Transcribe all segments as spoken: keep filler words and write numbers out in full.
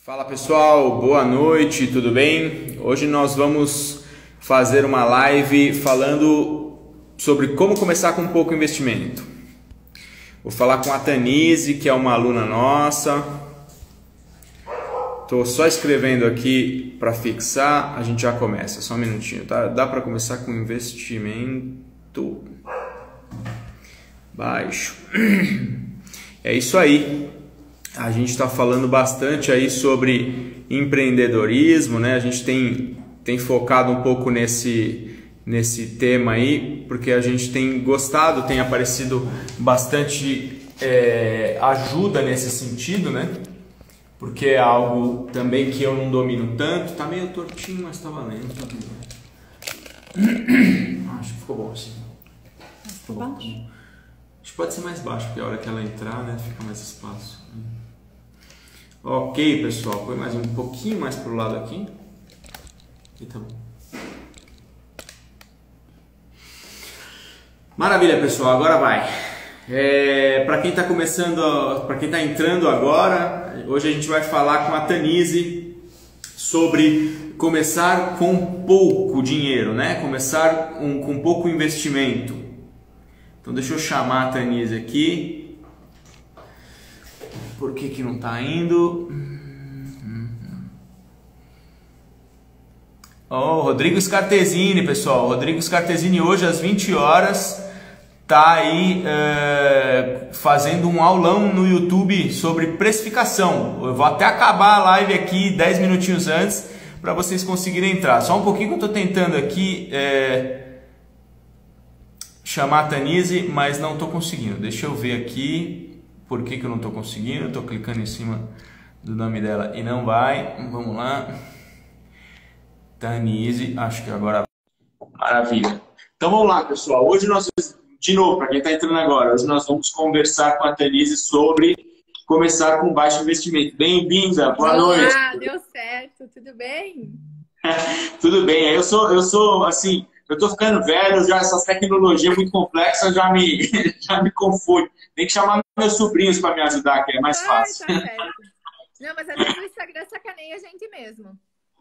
Fala pessoal, boa noite, tudo bem? Hoje nós vamos fazer uma live falando sobre como começar com pouco investimento. Vou falar com a Tanise, que é uma aluna nossa. Estou só escrevendo aqui para fixar, a gente já começa, só um minutinho, tá? Dá para começar com investimento baixo. É isso aí. A gente está falando bastante aí sobre empreendedorismo, né? A gente tem, tem focado um pouco nesse, nesse tema aí, porque a gente tem gostado, tem aparecido bastante é, ajuda nesse sentido, né? Porque é algo também que eu não domino tanto. Tá meio tortinho, mas tá valendo. Tá Acho que ficou bom assim. Ficou bom. Acho que pode ser mais baixo, porque a hora que ela entrar, né, fica mais espaço. Ok, pessoal, põe mais um pouquinho mais pro lado aqui. E tá bom. Maravilha, pessoal, agora vai. É, para quem está começando, para quem está entrando agora, hoje a gente vai falar com a Tanise sobre começar com pouco dinheiro, né? Começar um, com pouco investimento. Então deixa eu chamar a Tanise aqui. Por que que não está indo? Oh, Rodrigo Scartesini, pessoal. Rodrigo Scartesini hoje às vinte horas tá aí é, fazendo um aulão no YouTube sobre precificação. Eu vou até acabar a live aqui dez minutinhos antes para vocês conseguirem entrar. Só um pouquinho que eu estou tentando aqui é, chamar a Tanise, mas não estou conseguindo. Deixa eu ver aqui por que que eu não estou conseguindo. Estou clicando em cima do nome dela e não vai. Vamos lá. Tanise, acho que agora... Maravilha. Então vamos lá, pessoal. Hoje nós... De novo, para quem está entrando agora, hoje nós vamos conversar com a Tanise sobre começar com baixo investimento. Bem-vinda, boa Olá, noite. Ah, deu certo, tudo bem? Tudo bem, eu sou, eu sou assim, eu tô ficando velho, já essas tecnologias muito complexas já me, já me confundem. Tem que chamar meus sobrinhos para me ajudar, que é mais fácil. Ai, tá certo. Não, mas às vezes o Instagram sacaneia a gente mesmo.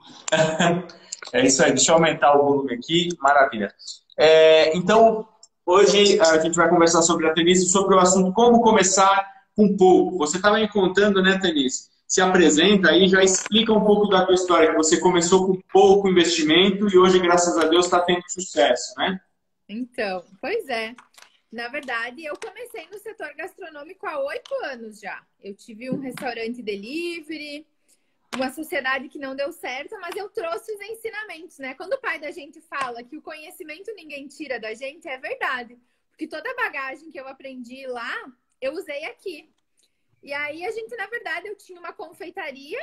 É isso aí, deixa eu aumentar o volume aqui, maravilha. É, então... Hoje a gente vai conversar sobre a Tanise, sobre o assunto como começar com pouco. Você estava me contando, né, Tanise? Se apresenta aí, já explica um pouco da tua história, que você começou com pouco investimento e hoje, graças a Deus, está tendo sucesso, né? Então, pois é. Na verdade, eu comecei no setor gastronômico há oito anos já. Eu tive um restaurante delivery, uma sociedade que não deu certo, mas eu trouxe os ensinamentos, né? Quando o pai da gente fala que o conhecimento ninguém tira da gente, é verdade. Porque toda a bagagem que eu aprendi lá, eu usei aqui. E aí, a gente, na verdade, eu tinha uma confeitaria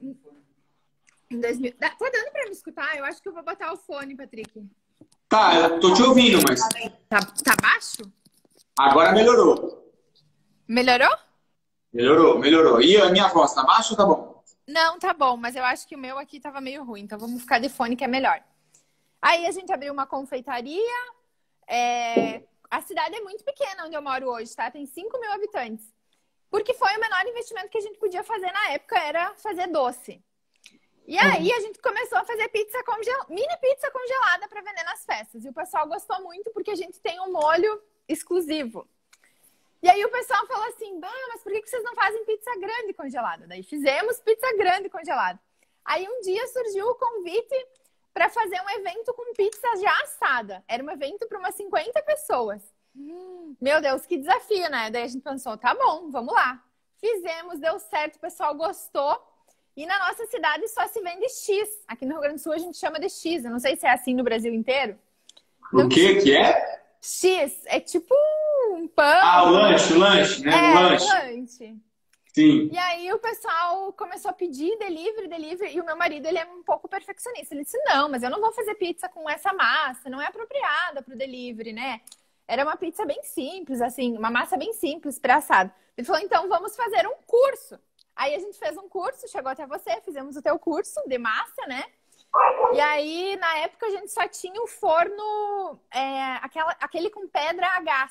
em dois mil... Tá dando pra me escutar? Eu acho que eu vou botar o fone, Patrick. Tá, eu tô te ouvindo, mas... Tá, tá baixo? Agora melhorou. Melhorou? Melhorou, melhorou. E a minha voz, tá baixa ou tá bom? Não, tá bom, mas eu acho que o meu aqui tava meio ruim, então vamos ficar de fone que é melhor. Aí a gente abriu uma confeitaria, é... a cidade é muito pequena onde eu moro hoje, tá? Tem cinco mil habitantes. Porque foi o menor investimento que a gente podia fazer na época, era fazer doce. E aí a gente começou a fazer pizza congelada, mini pizza congelada para vender nas festas. E o pessoal gostou muito porque a gente tem um molho exclusivo. E aí o pessoal falou assim, bah, mas por que vocês não fazem pizza grande congelada? Daí fizemos pizza grande congelada. Aí um dia surgiu o convite para fazer um evento com pizza já assada. Era um evento para umas cinquenta pessoas. Hum, meu Deus, que desafio, né? Daí a gente pensou, tá bom, vamos lá. Fizemos, deu certo, o pessoal gostou. E na nossa cidade só se vende X. Aqui no Rio Grande do Sul a gente chama de X. Eu não sei se é assim no Brasil inteiro. O que que é? X. É tipo um pão. Ah, o lanche, o lanche, né? É, o lanche. lanche. Sim. E aí o pessoal começou a pedir delivery, delivery. E o meu marido, ele é um pouco perfeccionista. Ele disse, não, mas eu não vou fazer pizza com essa massa. Não é apropriada para o delivery, né? Era uma pizza bem simples, assim. Uma massa bem simples para assado. Ele falou, então vamos fazer um curso. Aí a gente fez um curso, chegou até você, fizemos o teu curso de massa, né? E aí, na época, a gente só tinha o forno, é, aquela, aquele com pedra a gás.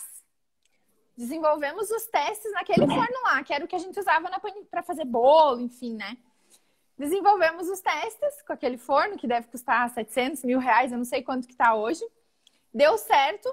Desenvolvemos os testes naquele forno lá, que era o que a gente usava para fazer bolo, enfim, né? Desenvolvemos os testes com aquele forno que deve custar setecentos mil reais, eu não sei quanto que tá hoje. Deu certo,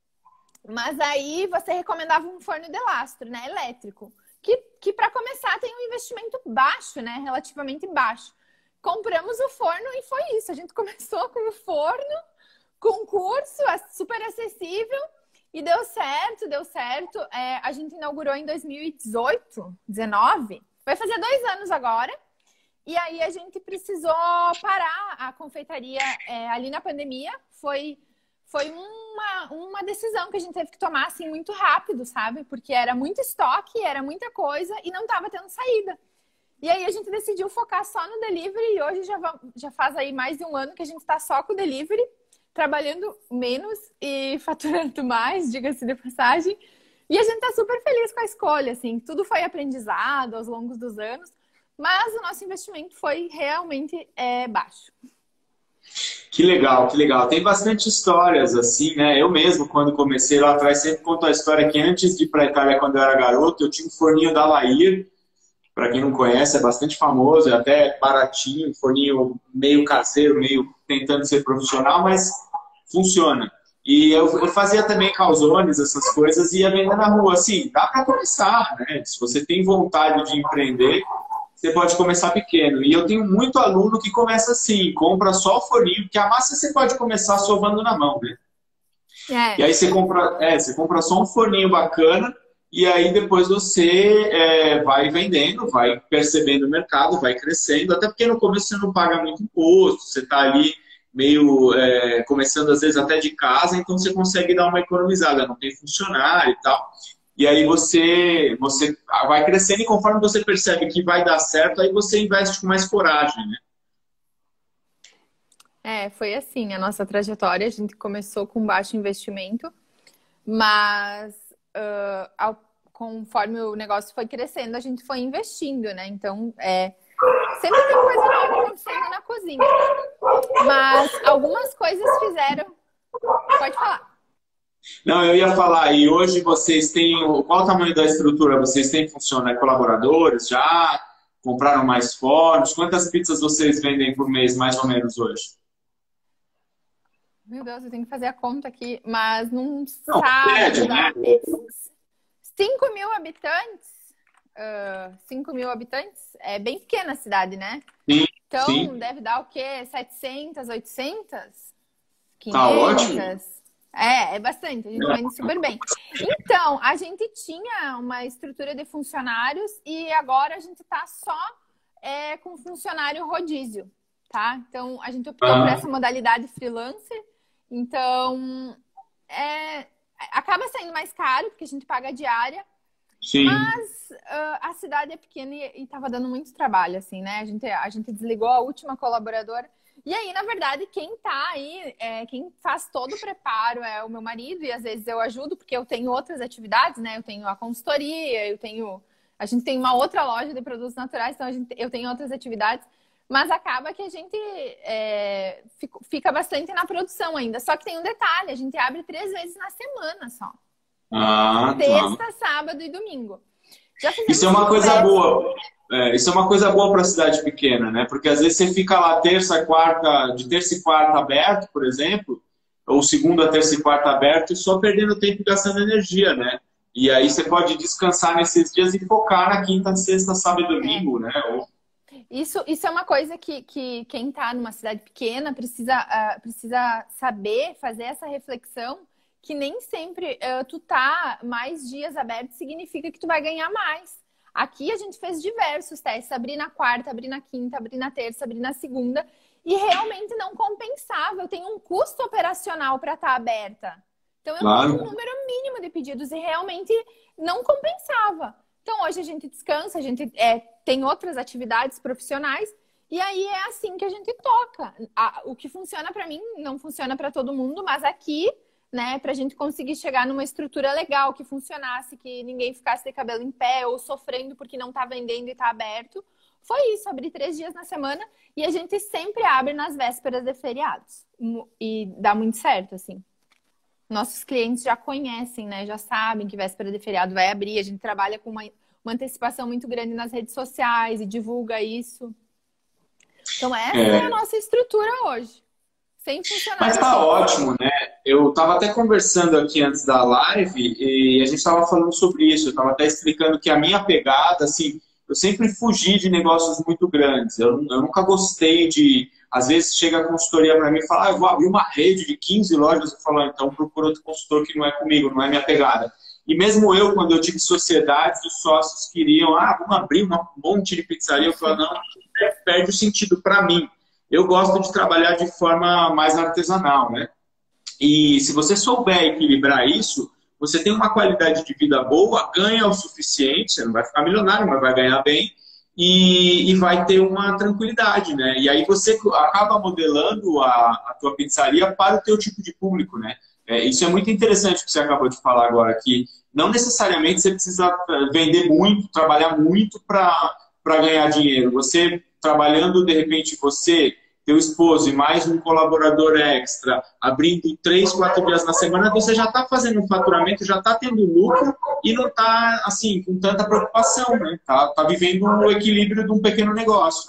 mas aí você recomendava um forno de lastro, né, elétrico, que, que para começar tem um investimento baixo, né, relativamente baixo. Compramos o forno e foi isso. A gente começou com o forno, com curso super acessível e deu certo, deu certo. É, a gente inaugurou em dois mil e dezoito, dezenove, vai fazer dois anos agora. E aí a gente precisou parar a confeitaria é, ali na pandemia. Foi, foi uma, uma decisão que a gente teve que tomar assim muito rápido, sabe? Porque era muito estoque, era muita coisa e não estava tendo saída. E aí a gente decidiu focar só no delivery e hoje já, vamos, já faz aí mais de um ano que a gente está só com o delivery, trabalhando menos e faturando mais, diga-se de passagem. E a gente está super feliz com a escolha, assim. Tudo foi aprendizado aos longos dos anos, mas o nosso investimento foi realmente é, baixo. Que legal, que legal. Tem bastante histórias assim, né? Eu mesmo, quando comecei lá atrás, sempre conto a história que antes de ir para a Itália, quando eu era garoto, eu tinha um forninho da Lair. Para quem não conhece, é bastante famoso, é até baratinho, forninho meio caseiro, meio tentando ser profissional, mas funciona. E eu, eu fazia também calzones, essas coisas, e ia vender na rua. Assim, dá para começar, né? Se você tem vontade de empreender, você pode começar pequeno. E eu tenho muito aluno que começa assim, compra só o forninho, porque a massa você pode começar sovando na mão, né? É. E aí você compra, é, você compra só um forninho bacana, e aí depois você é, vai vendendo, vai percebendo o mercado, vai crescendo, até porque no começo você não paga muito imposto, você está ali meio é, começando às vezes até de casa, então você consegue dar uma economizada, não tem funcionário e tal. E aí você, você vai crescendo e conforme você percebe que vai dar certo, aí você investe com mais coragem, né? É, foi assim a nossa trajetória, a gente começou com baixo investimento, mas uh, ao, conforme o negócio foi crescendo, a gente foi investindo, né? Então, é, sempre tem coisa nova acontecendo na cozinha. Mas algumas coisas fizeram... Pode falar. Não, eu ia falar, e hoje vocês têm... Qual o tamanho da estrutura? Vocês têm funciona colaboradores já? Compraram mais fornos? Quantas pizzas vocês vendem por mês, mais ou menos, hoje? Meu Deus, eu tenho que fazer a conta aqui, mas não, não sabe... Médio, né? cinco mil habitantes, uh, cinco mil habitantes, é bem pequena a cidade, né? Sim, então, sim. Deve dar o quê? setecentas, oitocentas? quinhentas? Tá ótimo. É, é bastante, a gente vende super bem. Então, a gente tinha uma estrutura de funcionários e agora a gente tá só é, com funcionário rodízio, tá? Então, a gente optou ah. por essa modalidade freelancer. Então, é... acaba saindo mais caro, porque a gente paga a diária. Sim. Mas uh, a cidade é pequena e, e tava dando muito trabalho, assim, né? A gente, a gente desligou a última colaboradora. E aí, na verdade, quem tá aí, é, quem faz todo o preparo é o meu marido. E às vezes eu ajudo, porque eu tenho outras atividades, né? Eu tenho a consultoria, eu tenho... A gente tem uma outra loja de produtos naturais, então a gente, eu tenho outras atividades. Mas acaba que a gente é, fica bastante na produção ainda. Só que tem um detalhe, a gente abre três vezes na semana só. Ah, Sexta, tá. sábado e domingo. Isso é uma coisa boa. É, isso é uma coisa boa para cidade pequena, né? Porque às vezes você fica lá terça, quarta, de terça e quarta aberto, por exemplo, ou segunda, terça e quarta aberto, e só perdendo tempo e gastando energia, né? E aí você pode descansar nesses dias e focar na quinta, sexta, sábado e domingo, é. né? Ou... Isso, isso é uma coisa que, que quem está numa cidade pequena precisa, uh, precisa saber, fazer essa reflexão, que nem sempre uh, tu tá mais dias aberto significa que tu vai ganhar mais. Aqui a gente fez diversos testes, abrir na quarta, abrir na quinta, abrir na terça, abrir na segunda, e realmente não compensava. Eu tenho um custo operacional para estar aberta. Então eu claro. tinha um número mínimo de pedidos e realmente não compensava. Então hoje a gente descansa, a gente é, tem outras atividades profissionais, e aí é assim que a gente toca. O que funciona para mim não funciona para todo mundo, mas aqui, né, pra gente conseguir chegar numa estrutura legal, que funcionasse, que ninguém ficasse de cabelo em pé ou sofrendo porque não tá vendendo e tá aberto, foi isso, abrir três dias na semana, e a gente sempre abre nas vésperas de feriados. E dá muito certo, assim. Nossos clientes já conhecem, né, já sabem que véspera de feriado vai abrir, a gente trabalha com uma, uma antecipação muito grande nas redes sociais e divulga isso. Então essa é, é a nossa estrutura hoje. Sem funcionar. Mas tá ótimo, né? Eu tava até conversando aqui antes da live e a gente tava falando sobre isso. Eu tava até explicando que a minha pegada, assim, eu sempre fugi de negócios muito grandes. Eu, eu nunca gostei de... Às vezes chega a consultoria para mim e fala, ah, eu vou abrir uma rede de quinze lojas. Eu falo, ah, então procura outro consultor que não é comigo, não é minha pegada. E mesmo eu, quando eu tive sociedades, os sócios queriam, ah, vamos abrir um monte de pizzaria. Eu falo, não, perde o sentido para mim. Eu gosto de trabalhar de forma mais artesanal, né? E se você souber equilibrar isso, você tem uma qualidade de vida boa, ganha o suficiente, você não vai ficar milionário, mas vai ganhar bem, e, e vai ter uma tranquilidade, né? E aí você acaba modelando a, a tua pizzaria para o teu tipo de público, né? É, isso é muito interessante o que você acabou de falar agora, que não necessariamente você precisa vender muito, trabalhar muito para ganhar dinheiro. Você trabalhando, de repente, você, teu esposo e mais um colaborador extra, abrindo três, quatro dias na semana, você já está fazendo um faturamento, já está tendo lucro e não está, assim, com tanta preocupação, né? Tá, tá vivendo o equilíbrio de um pequeno negócio.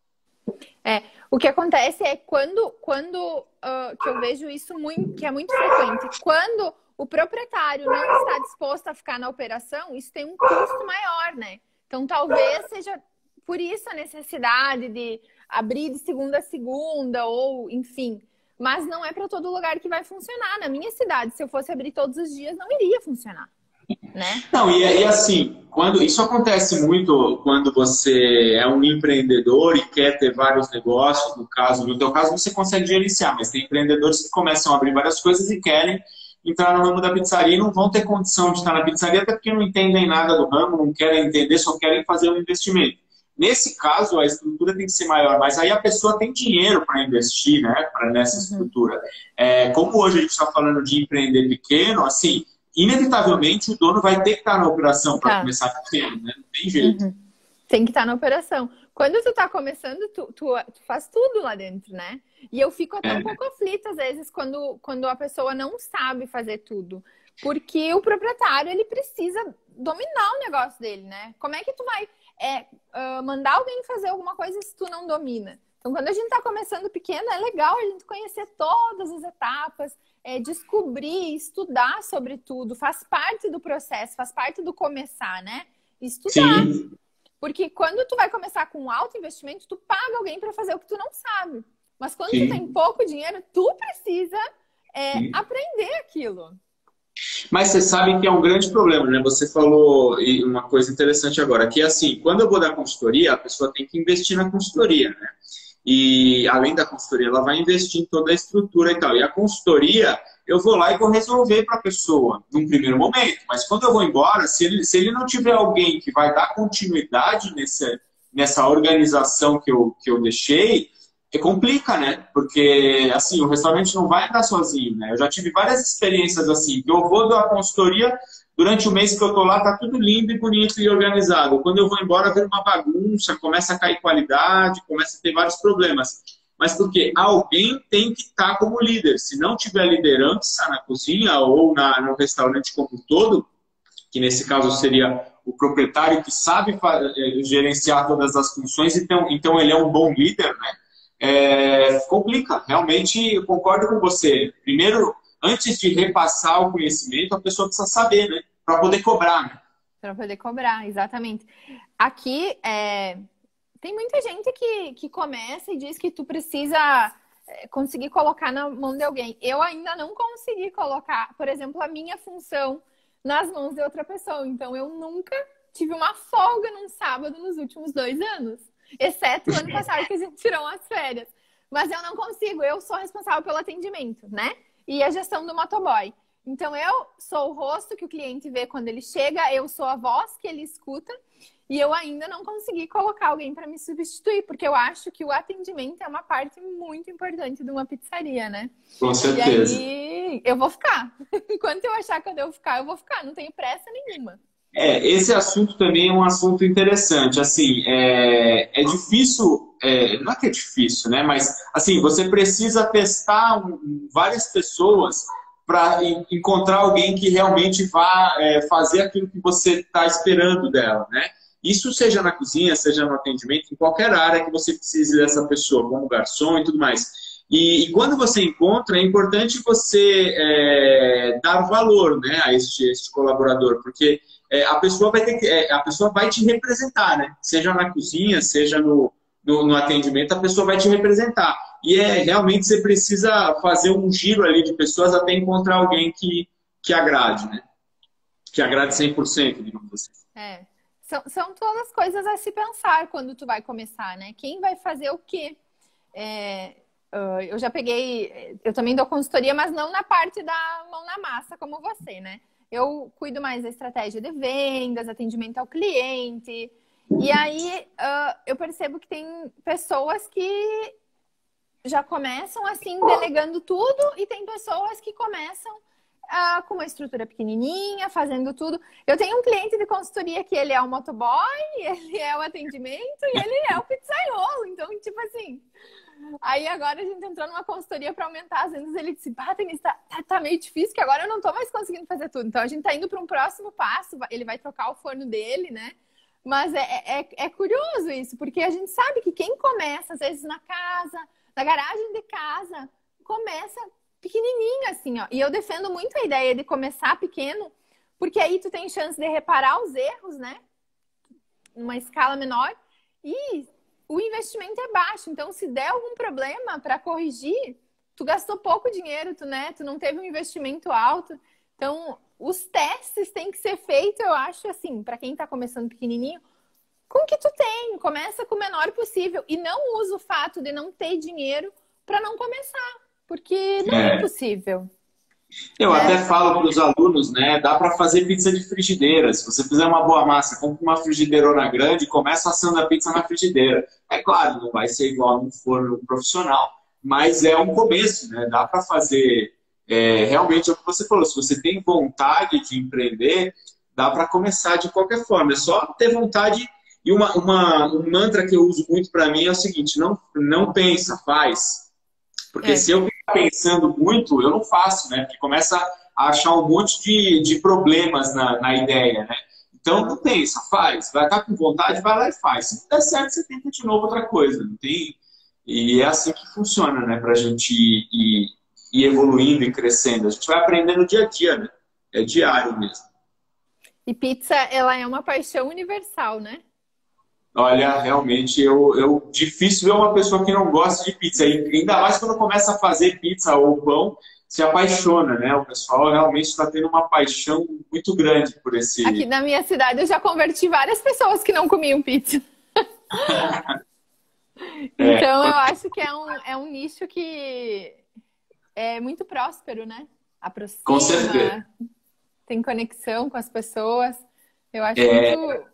É, o que acontece é quando, quando uh, que eu vejo isso muito, que é muito frequente, quando o proprietário não está disposto a ficar na operação, isso tem um custo maior, né? Então, talvez seja por isso a necessidade de abrir de segunda a segunda, ou enfim. Mas não é para todo lugar que vai funcionar. Na minha cidade, se eu fosse abrir todos os dias, não iria funcionar. Né? Não, e, e assim, quando, isso acontece muito quando você é um empreendedor e quer ter vários negócios. No caso, no teu caso, você consegue gerenciar, mas tem empreendedores que começam a abrir várias coisas e querem entrar no ramo da pizzaria e não vão ter condição de estar na pizzaria, até porque não entendem nada do ramo, não querem entender, só querem fazer um investimento. Nesse caso, a estrutura tem que ser maior, mas aí a pessoa tem dinheiro para investir, né, pra, nessa uhum. estrutura. É, como hoje a gente está falando de empreender pequeno, assim, inevitavelmente o dono vai ter que estar na operação para tá. começar pequeno, né? Não tem jeito. Uhum. Tem que estar na operação. Quando tu tá começando, tu, tu, tu faz tudo lá dentro, né? E eu fico até é. um pouco aflita, às vezes, quando, quando a pessoa não sabe fazer tudo. Porque o proprietário, ele precisa dominar o negócio dele, né? Como é que tu vai... É, uh, mandar alguém fazer alguma coisa se tu não domina. Então, quando a gente está começando pequeno, é legal a gente conhecer todas as etapas, é, descobrir, estudar sobre tudo, faz parte do processo, faz parte do começar, né? Estudar. Sim. Porque quando tu vai começar com um alto investimento, tu paga alguém para fazer o que tu não sabe. Mas quando Sim. tu tem pouco dinheiro, tu precisa é, aprender aquilo. Mas você sabe que é um grande problema, né? Você falou uma coisa interessante agora, que é assim, quando eu vou dar consultoria, a pessoa tem que investir na consultoria, né? E além da consultoria, ela vai investir em toda a estrutura e tal. E a consultoria, eu vou lá e vou resolver para a pessoa, num primeiro momento. Mas quando eu vou embora, se ele, se ele não tiver alguém que vai dar continuidade nessa, nessa organização que eu, que eu deixei, é complica, né? Porque, assim, o restaurante não vai andar sozinho, né? Eu já tive várias experiências assim, que eu vou dar consultoria, durante o mês que eu tô lá, tá tudo lindo e bonito e organizado. Quando eu vou embora, vira uma bagunça, começa a cair qualidade, começa a ter vários problemas. Mas porque alguém tem que estar como líder. Se não tiver liderança na cozinha ou na, no restaurante como um todo, que nesse caso seria o proprietário que sabe gerenciar todas as funções, então, então ele é um bom líder, né? É, complica, realmente eu concordo com você. Primeiro, antes de repassar o conhecimento, a pessoa precisa saber, né? Para poder cobrar, né? Para poder cobrar, exatamente. Aqui, é, tem muita gente que, que começa e diz que tu precisa conseguir colocar na mão de alguém. Eu ainda não consegui colocar, por exemplo, a minha função nas mãos de outra pessoa. Então, eu nunca tive uma folga num sábado nos últimos dois anos. Exceto o ano passado que a gente tirou as férias. Mas eu não consigo, eu sou responsável pelo atendimento, né? E a gestão do motoboy. Então eu sou o rosto que o cliente vê quando ele chega, eu sou a voz que ele escuta. E eu ainda não consegui colocar alguém para me substituir, porque eu acho que o atendimento é uma parte muito importante de uma pizzaria, né? Com certeza. E aí eu vou ficar. Enquanto eu achar que eu devo ficar, eu vou ficar. Não tenho pressa nenhuma. É, esse assunto também é um assunto interessante. Assim, é, é difícil, é, não é que é difícil, né? Mas, assim, você precisa testar um, várias pessoas para encontrar alguém que realmente vá é, fazer aquilo que você está esperando dela, né? Isso seja na cozinha, seja no atendimento, em qualquer área que você precise dessa pessoa, como garçom e tudo mais. E, e quando você encontra, é importante você é, dar valor, né, a este, este colaborador, porque é, a, pessoa vai ter que, é, a pessoa vai te representar, né? Seja na cozinha, seja no, no, no atendimento, a pessoa vai te representar. E é, realmente você precisa fazer um giro ali de pessoas até encontrar alguém que, que agrade, né? Que agrade cem por cento, digamos assim. É. São, são todas coisas a se pensar quando tu vai começar, né? Quem vai fazer o quê? É... Uh, eu já peguei, eu também dou consultoria, mas não na parte da mão na massa como você, né? Eu cuido mais da estratégia de vendas, atendimento ao cliente. E aí uh, eu percebo que tem pessoas que já começam assim, delegando tudo, e tem pessoas que começam uh, com uma estrutura pequenininha, fazendo tudo. Eu tenho um cliente de consultoria que ele é o motoboy, ele é o atendimento e ele é o pizzaiolo. Então, tipo assim... Aí agora a gente entrou numa consultoria para aumentar as vendas. Ele disse, bah, Denise, tá, tá, tá meio difícil, que agora eu não tô mais conseguindo fazer tudo. Então a gente tá indo para um próximo passo. Ele vai trocar o forno dele, né? Mas é, é, é curioso isso, porque a gente sabe que quem começa, às vezes, na casa, na garagem de casa, começa pequenininho, assim, ó. E eu defendo muito a ideia de começar pequeno, porque aí tu tem chance de reparar os erros, né? Numa escala menor. E... o investimento é baixo, então se der algum problema para corrigir, tu gastou pouco dinheiro, tu, né? Tu não teve um investimento alto. Então, os testes têm que ser feitos, eu acho, assim, para quem está começando pequenininho, com o que tu tem. Começa com o menor possível. E não usa o fato de não ter dinheiro para não começar, porque não é, é possível. Eu é. até falo para os alunos, né? Dá para fazer pizza de frigideira. Se você fizer uma boa massa, compra uma frigideirona grande e começa assando a pizza na frigideira. É claro, não vai ser igual num forno profissional, mas é um começo, né? Dá para fazer. É, realmente é o que você falou. Se você tem vontade de empreender, dá para começar de qualquer forma. É só ter vontade. E uma, uma, um mantra que eu uso muito para mim é o seguinte: não, não pensa, faz. Porque é. se eu ficar pensando muito, eu não faço, né? Porque começa a achar um monte de, de problemas na, na ideia, né? Então, não pensa, faz. Vai estar com vontade, vai lá e faz. Se não der certo, você tenta de novo outra coisa. Não tem... E é assim que funciona, né? Pra gente ir, ir, ir evoluindo e crescendo. A gente vai aprendendo dia a dia, né? É diário mesmo. E pizza, ela é uma paixão universal, né? Olha, realmente, eu, eu difícil ver uma pessoa que não gosta de pizza. E ainda mais quando começa a fazer pizza ou pão, se apaixona, né? O pessoal realmente está tendo uma paixão muito grande por esse... Aqui na minha cidade eu já converti várias pessoas que não comiam pizza. É. Então eu acho que é um, é um nicho que é muito próspero, né? Aproxima, Com certeza. Tem conexão com as pessoas. Eu acho É... muito...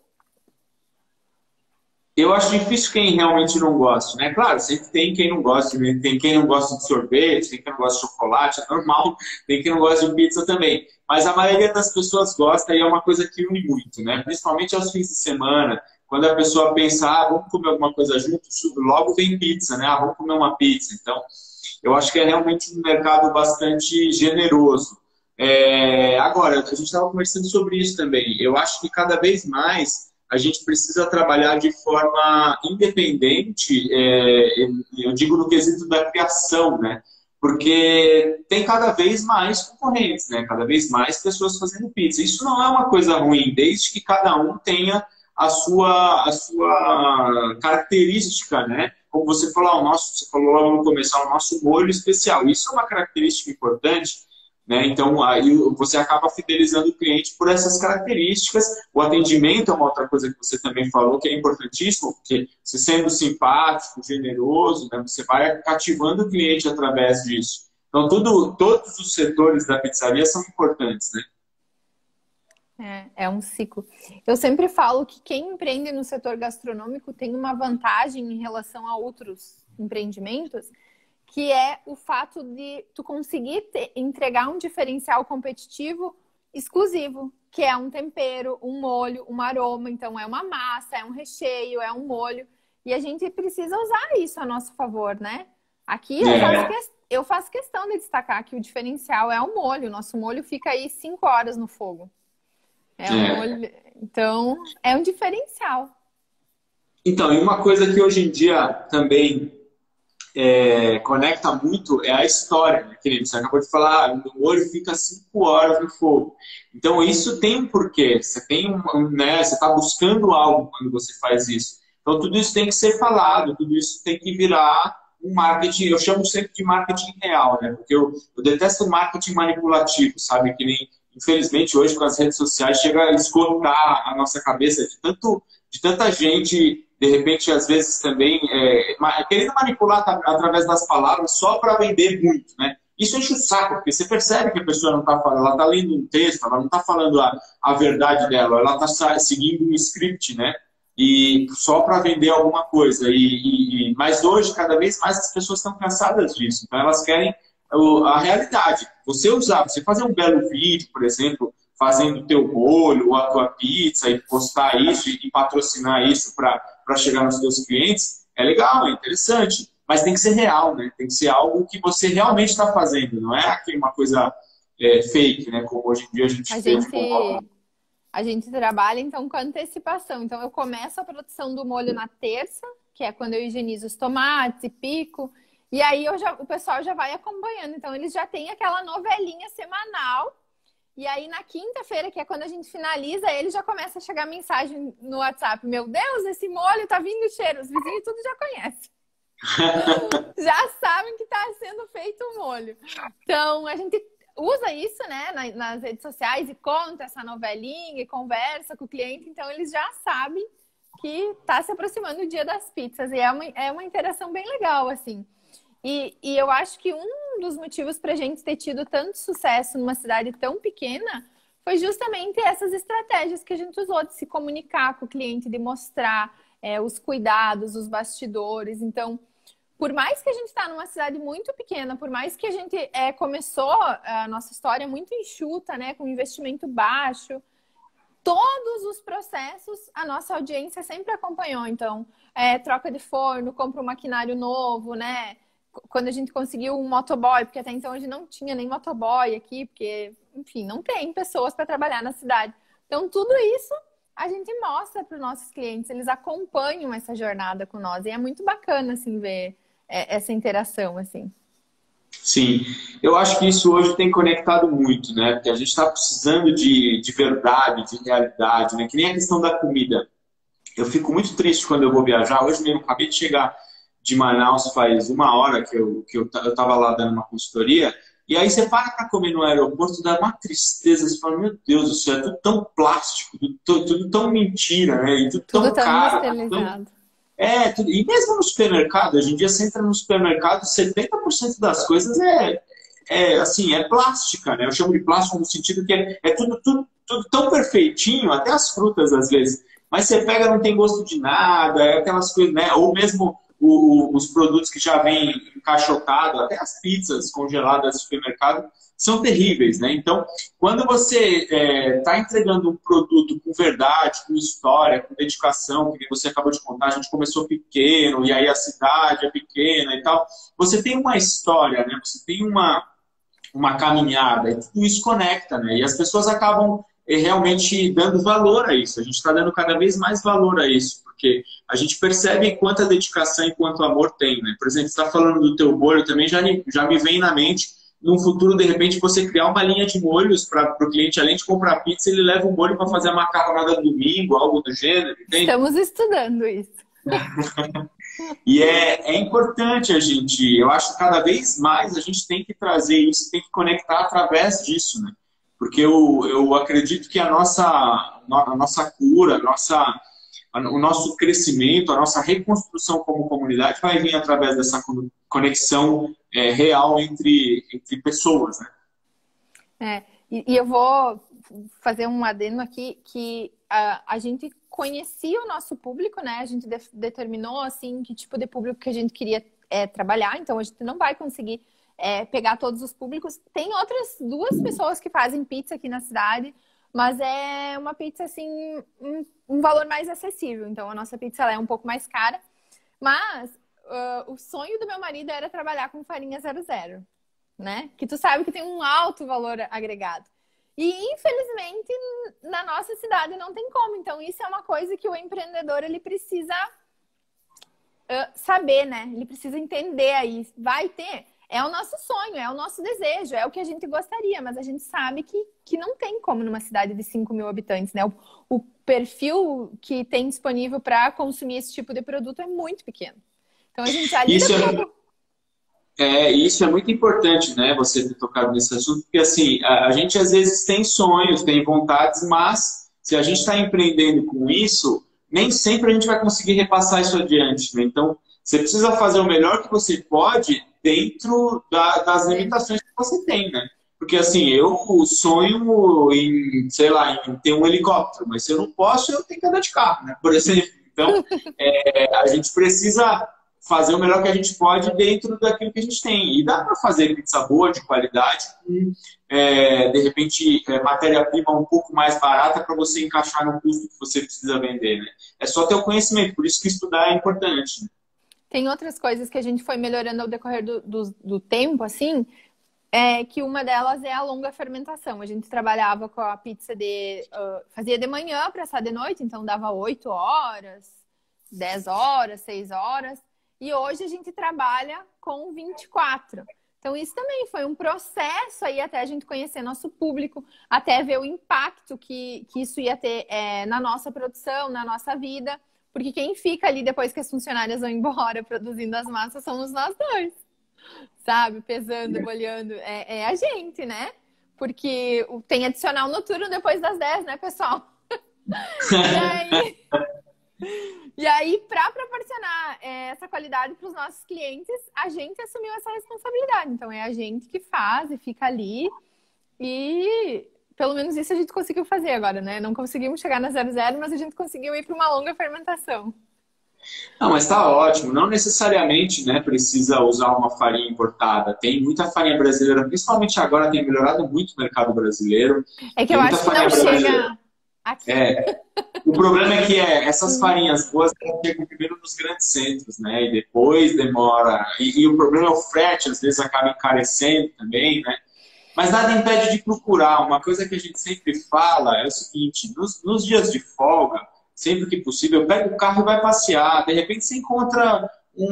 Eu acho difícil quem realmente não gosta, né? Claro, sempre tem quem não gosta, tem quem não gosta de sorvete, tem quem não gosta de chocolate, é normal, tem quem não gosta de pizza também. Mas a maioria das pessoas gosta e é uma coisa que une muito, né? Principalmente aos fins de semana, quando a pessoa pensa, ah, vamos comer alguma coisa junto, logo vem pizza, né? Ah, vamos comer uma pizza. Então, eu acho que é realmente um mercado bastante generoso. É... Agora, a gente estava conversando sobre isso também. Eu acho que cada vez mais a gente precisa trabalhar de forma independente, é, eu digo no quesito da criação, né? Porque tem cada vez mais concorrentes, né? Cada vez mais pessoas fazendo pizza. Isso não é uma coisa ruim, desde que cada um tenha a sua, a sua característica, né? Como você falou, o nosso, você falou logo no começo, o nosso molho especial. Isso é uma característica importante. Né? Então, aí você acaba fidelizando o cliente por essas características. O atendimento é uma outra coisa que você também falou, que é importantíssimo, porque você sendo simpático, generoso, né, você vai cativando o cliente através disso. Então, tudo, todos os setores da pizzaria são importantes, né? É, é um ciclo. Eu sempre falo que quem empreende no setor gastronômico tem uma vantagem em relação a outros empreendimentos, que é o fato de tu conseguir ter, entregar um diferencial competitivo exclusivo, que é um tempero, um molho, um aroma. Então, é uma massa, é um recheio, é um molho. E a gente precisa usar isso a nosso favor, né? Aqui eu, faço, que, eu faço questão de destacar que o diferencial é o molho. O nosso molho fica aí cinco horas no fogo. É um molho... Então, é um diferencial. Então, e uma coisa que hoje em dia também é, conecta muito é a história, né? Que nem você acabou de falar, o molho fica cinco horas no fogo. Então, isso tem um porquê. Você tem um, né? Você está buscando algo quando você faz isso. Então, tudo isso tem que ser falado, tudo isso tem que virar um marketing. Eu chamo sempre de marketing real, né? Porque eu, eu detesto marketing manipulativo, sabe? Que nem, infelizmente, hoje com as redes sociais chega a esgotar a nossa cabeça de tanto, de tanta gente, de repente, às vezes também, é, querendo manipular através das palavras só para vender muito, né? Isso enche o saco, porque você percebe que a pessoa não está falando, ela está lendo um texto, ela não está falando a, a verdade dela, ela está seguindo um script, né? E só para vender alguma coisa. E, e, mas hoje, cada vez mais, as pessoas estão cansadas disso. Então, elas querem a realidade. Você usar, você fazer um belo vídeo, por exemplo, fazendo o teu bolo ou a tua pizza e postar isso e patrocinar isso para chegar nos teus clientes, é legal, é interessante. Mas tem que ser real, né? Tem que ser algo que você realmente está fazendo. Não é aqui uma coisa é, fake, né? Como hoje em dia a gente A tem. gente, a gente trabalha, então, com antecipação. Então, eu começo a produção do molho na terça, que é quando eu higienizo os tomates e pico. E aí eu já, o pessoal já vai acompanhando. Então, eles já têm aquela novelinha semanal. E aí, na quinta-feira, que é quando a gente finaliza, ele já começa a chegar mensagem no WhatsApp. Meu Deus, esse molho tá vindo cheiro. Os vizinhos tudo já conhecem. Já sabem que está sendo feito o molho. Então, a gente usa isso, né, nas redes sociais e conta essa novelinha e conversa com o cliente. Então, eles já sabem que está se aproximando o dia das pizzas. E é uma, é uma interação bem legal, assim. E, e eu acho que um dos motivos para a gente ter tido tanto sucesso numa cidade tão pequena foi justamente essas estratégias que a gente usou de se comunicar com o cliente, de mostrar é, os cuidados, os bastidores. Então, por mais que a gente está numa cidade muito pequena, por mais que a gente é, começou a nossa história muito enxuta, né, com investimento baixo, todos os processos a nossa audiência sempre acompanhou. Então, é, troca de forno, compra um maquinário novo, né? Quando a gente conseguiu um motoboy, porque até então a gente não tinha nem motoboy aqui, porque, enfim, não tem pessoas para trabalhar na cidade. Então, tudo isso a gente mostra para os nossos clientes, eles acompanham essa jornada com nós. E é muito bacana, assim, ver essa interação, assim. Sim, eu acho que isso hoje tem conectado muito, né? Porque a gente está precisando de, de verdade, de realidade, né? Que nem a questão da comida. Eu fico muito triste quando eu vou viajar. Hoje mesmo, acabei de chegar de Manaus faz uma hora que eu que eu estava lá dando uma consultoria. E aí você para para comer no aeroporto, dá uma tristeza. Você fala, meu Deus do céu, é tudo tão plástico, tudo, tudo tão mentira, né? E tudo, tudo tão, tão caro. Tão... É, tudo... e mesmo no supermercado, hoje em dia você entra no supermercado, setenta por cento das coisas é, é, assim, é plástica, né? Eu chamo de plástico no sentido que é, é tudo, tudo, tudo tão perfeitinho, até as frutas às vezes. Mas você pega, não tem gosto de nada, é aquelas coisas, né? Ou mesmo o, os produtos que já vêm encaixotados, até as pizzas congeladas do supermercado, são terríveis, né? Então, quando você está é, entregando um produto com verdade, com história, com dedicação, que você acabou de contar, a gente começou pequeno, e aí a cidade é pequena e tal, você tem uma história, né? Você tem uma, uma caminhada, e tudo isso conecta, né? E as pessoas acabam é, realmente dando valor a isso. A gente está dando cada vez mais valor a isso, porque a gente percebe quanta dedicação e quanto amor tem, né? Por exemplo, você está falando do teu molho, também já, já me vem na mente num futuro, de repente, você criar uma linha de molhos para o cliente, além de comprar pizza, ele leva o molho para fazer a macarronada do domingo, algo do gênero, entende? Estamos estudando isso. E é, é importante a gente, eu acho que cada vez mais a gente tem que trazer isso, tem que conectar através disso, né? Porque eu, eu acredito que a nossa, a nossa cura, a nossa, o nosso crescimento, a nossa reconstrução como comunidade vai vir através dessa conexão é, real entre, entre pessoas, né? É, e, e eu vou fazer um adendo aqui que a, a gente conhecia o nosso público, né? A gente de, determinou assim que tipo de público que a gente queria é, trabalhar, então a gente não vai conseguir é, pegar todos os públicos. Tem outras duas pessoas que fazem pizza aqui na cidade, mas é uma pizza assim um, um valor mais acessível. Então a nossa pizza ela é um pouco mais cara, mas uh, o sonho do meu marido era trabalhar com farinha zero zero, né? Que tu sabe que tem um alto valor agregado. E, infelizmente, na nossa cidade não tem como. Então, isso é uma coisa que o empreendedor ele precisa uh, saber, né? Ele precisa entender aí. Vai ter. É o nosso sonho, é o nosso desejo, é o que a gente gostaria, mas a gente sabe que, que não tem como numa cidade de cinco mil habitantes, né? O, o perfil que tem disponível para consumir esse tipo de produto é muito pequeno. Então, a gente já lida Isso é... com... É, isso é muito importante, né, você ter tocado nesse assunto, porque assim, a, a gente às vezes tem sonhos, tem vontades, mas se a gente está empreendendo com isso, nem sempre a gente vai conseguir repassar isso adiante, né? Então, você precisa fazer o melhor que você pode dentro da, das limitações que você tem, né? Porque assim, eu sonho em, sei lá, em ter um helicóptero, mas se eu não posso, eu tenho que andar de carro, né? Por exemplo. Então, é, a gente precisa fazer o melhor que a gente pode dentro daquilo que a gente tem. E dá para fazer pizza boa, de qualidade, com, é, de repente, é, matéria-prima um pouco mais barata para você encaixar no custo que você precisa vender, né? É só ter o conhecimento, por isso que estudar é importante, né? Tem outras coisas que a gente foi melhorando ao decorrer do, do, do tempo, assim, é que uma delas é a longa fermentação. A gente trabalhava com a pizza de... Uh, fazia de manhã para assar de noite, então dava oito horas, dez horas, seis horas. E hoje a gente trabalha com vinte e quatro. Então isso também foi um processo aí até a gente conhecer nosso público, até ver o impacto que, que isso ia ter é, na nossa produção, na nossa vida. Porque quem fica ali depois que as funcionárias vão embora produzindo as massas somos nós dois. Sabe? Pesando, bolhando. É, é a gente, né? Porque tem adicional noturno depois das dez, né, pessoal? E aí... E aí, para proporcionar é, essa qualidade para os nossos clientes, a gente assumiu essa responsabilidade. Então, é a gente que faz e fica ali. E pelo menos isso a gente conseguiu fazer agora, né? Não conseguimos chegar na zero zero, mas a gente conseguiu ir para uma longa fermentação. Não, mas está ótimo. Não necessariamente, né, precisa usar uma farinha importada. Tem muita farinha brasileira, principalmente agora tem melhorado muito o mercado brasileiro. É que eu acho que não chega... Aqui. É. O problema é que é, essas farinhas boas chegam primeiro nos grandes centros, né? E depois demora. E, e o problema é o frete, às vezes acaba encarecendo também, né? Mas nada impede de procurar. Uma coisa que a gente sempre fala é o seguinte: nos, nos dias de folga, sempre que possível, pega o carro e vai passear. De repente você encontra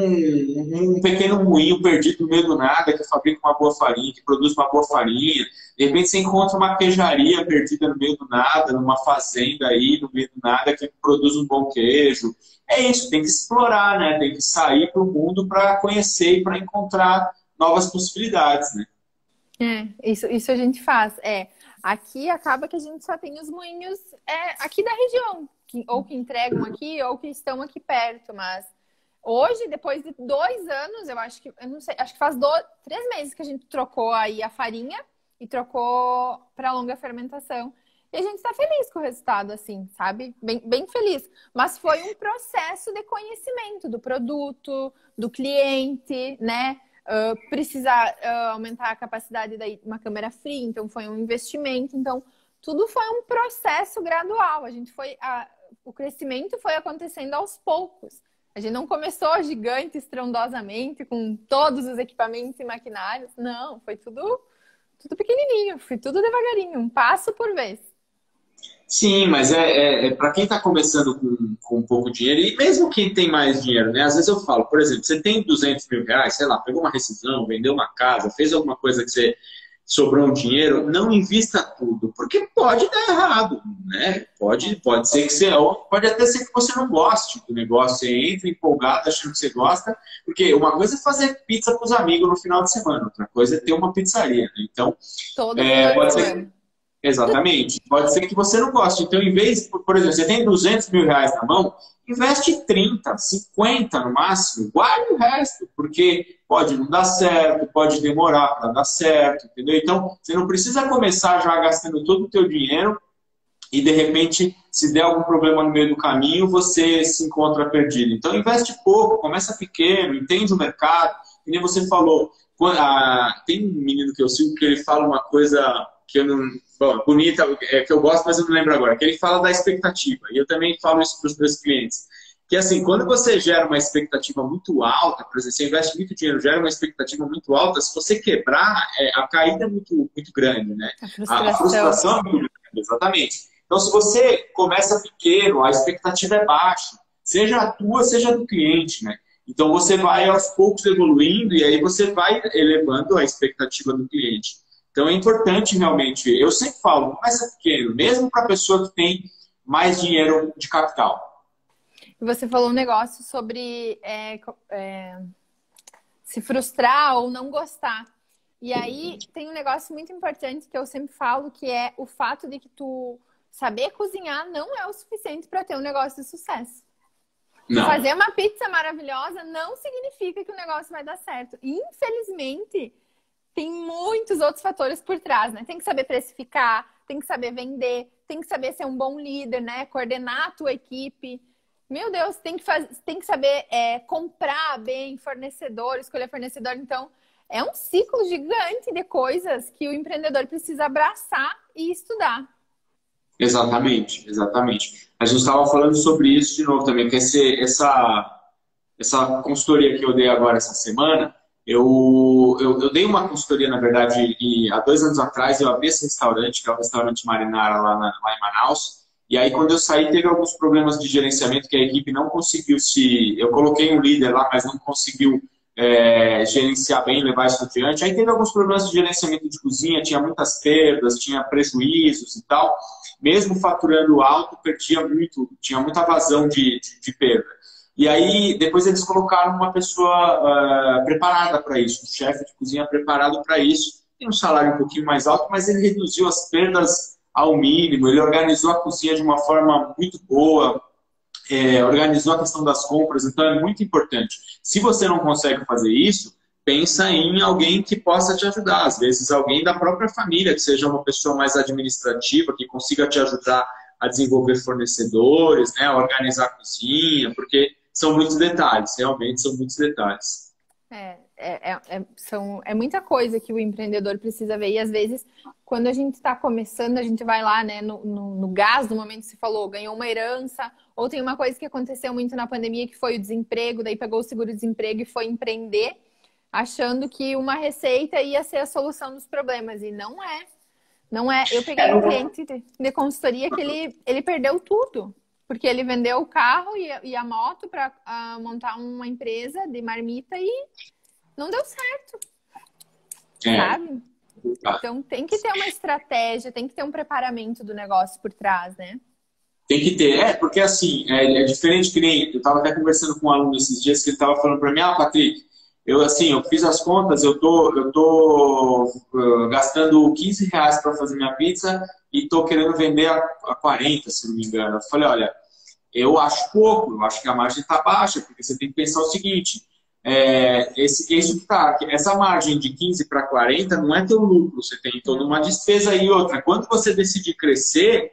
um, um pequeno moinho perdido no meio do nada que fabrica uma boa farinha, que produz uma boa farinha. De repente você encontra uma queijaria perdida no meio do nada, numa fazenda aí no meio do nada que produz um bom queijo. É isso, tem que explorar, né? Tem que sair para o mundo para conhecer e para encontrar novas possibilidades, né? É, isso, isso a gente faz. É, aqui acaba que a gente só tem os moinhos é, aqui da região, que, ou que entregam aqui ou que estão aqui perto, mas hoje, depois de dois anos, eu acho que, eu não sei, acho que faz dois, três meses que a gente trocou aí a farinha e trocou para longa fermentação. E a gente está feliz com o resultado, assim, sabe? Bem, bem feliz. Mas foi um processo de conhecimento do produto, do cliente, né? Uh, precisar uh, aumentar a capacidade de uma câmara fria, então foi um investimento. Então, tudo foi um processo gradual. A gente foi, a, o crescimento foi acontecendo aos poucos. A gente não começou gigante, estrondosamente, com todos os equipamentos e maquinários. Não, foi tudo... Tudo pequenininho, fui tudo devagarinho, um passo por vez. Sim, mas é, é, é para quem está começando com, com pouco dinheiro, e mesmo quem tem mais dinheiro, né? Às vezes eu falo, por exemplo, você tem duzentos mil reais, sei lá, pegou uma rescisão, vendeu uma casa, fez alguma coisa que você sobrou um dinheiro, não invista tudo, porque pode dar errado, né? Pode, pode ser que você, pode até ser que você não goste do negócio, você entra empolgado achando que você gosta, porque uma coisa é fazer pizza para os amigos no final de semana, outra coisa é ter uma pizzaria, né? Então, Todo é, pode ser, exatamente, pode ser que você não goste. Então, em vez, por exemplo, você tem duzentos mil reais na mão, investe trinta, cinquenta no máximo, guarde o resto, porque pode não dar certo, pode demorar para dar certo, entendeu? Então, você não precisa começar já gastando todo o teu dinheiro e, de repente, se der algum problema no meio do caminho, você se encontra perdido. Então, investe pouco, começa pequeno, entende o mercado. E nem você falou, ah, tem um menino que eu sigo que ele fala uma coisa que eu não... Bom, bonita, é, que eu gosto, mas eu não lembro agora. Que ele fala da expectativa. E eu também falo isso para os meus clientes. Que assim, quando você gera uma expectativa muito alta, por exemplo, você investe muito dinheiro, gera uma expectativa muito alta, se você quebrar, é, a caída é muito, muito grande, né? A frustração. A frustração é muito grande, exatamente. Então, se você começa pequeno, a expectativa é baixa, seja a tua, seja do cliente, né? Então, você vai aos poucos evoluindo e aí você vai elevando a expectativa do cliente. Então, é importante realmente, eu sempre falo, começa pequeno, mesmo para a pessoa que tem mais dinheiro de capital. Você falou um negócio sobre é, é, se frustrar ou não gostar. E aí tem um negócio muito importante que eu sempre falo, que é o fato de que tu saber cozinhar não é o suficiente para ter um negócio de sucesso. Não. Fazer uma pizza maravilhosa não significa que o negócio vai dar certo. E, infelizmente, tem muitos outros fatores por trás, né? Tem que saber precificar, tem que saber vender, tem que saber ser um bom líder, né? Coordenar a tua equipe. Meu Deus, tem que, faz... tem que saber é, comprar bem fornecedor, escolher fornecedor. Então, é um ciclo gigante de coisas que o empreendedor precisa abraçar e estudar. Exatamente, exatamente. A gente estava falando sobre isso de novo também, que esse, essa, essa consultoria que eu dei agora essa semana, eu, eu, eu dei uma consultoria, na verdade, e há dois anos atrás eu abri esse restaurante, que é o restaurante Marinara lá, na, lá em Manaus. E aí, quando eu saí, teve alguns problemas de gerenciamento que a equipe não conseguiu se... Eu coloquei um líder lá, mas não conseguiu é, gerenciar bem, levar isso adiante. Aí teve alguns problemas de gerenciamento de cozinha, tinha muitas perdas, tinha prejuízos e tal. Mesmo faturando alto, perdia muito, tinha muita vazão de, de, de perda. E aí, depois eles colocaram uma pessoa uh, preparada para isso, um chefe de cozinha preparado para isso. Tem um salário um pouquinho mais alto, mas ele reduziu as perdas ao mínimo, ele organizou a cozinha de uma forma muito boa, é, organizou a questão das compras, então é muito importante. Se você não consegue fazer isso, pensa em alguém que possa te ajudar, às vezes alguém da própria família, que seja uma pessoa mais administrativa, que consiga te ajudar a desenvolver fornecedores, né, a organizar a cozinha, porque são muitos detalhes, realmente são muitos detalhes. É, é, é, é, são, é muita coisa que o empreendedor precisa ver. E às vezes, quando a gente está começando, a gente vai lá, né, no, no, no gás, no momento que você falou, ganhou uma herança, ou tem uma coisa que aconteceu muito na pandemia, que foi o desemprego, daí pegou o seguro-desemprego e foi empreender, achando que uma receita ia ser a solução dos problemas. E não é. Não é. Eu peguei um cliente de, de consultoria que ele, ele perdeu tudo. Porque ele vendeu o carro e a, e a moto para uh, montar uma empresa de marmita e não deu certo. É. Sabe? Então tem que ter uma estratégia, tem que ter um preparamento do negócio por trás, né? Tem que ter, é, porque assim, é, é diferente que nem... Eu estava até conversando com um aluno esses dias que ele estava falando para mim, ah, Patrick, eu assim, eu fiz as contas, eu tô, eu tô uh, gastando quinze reais para fazer minha pizza e tô querendo vender a, a quarenta, se não me engano. Eu falei, olha, eu acho pouco, eu acho que a margem está baixa, porque você tem que pensar o seguinte, é, esse, isso que tá, essa margem de quinze para quarenta não é teu lucro, você tem toda uma despesa e outra. Quando você decidir crescer,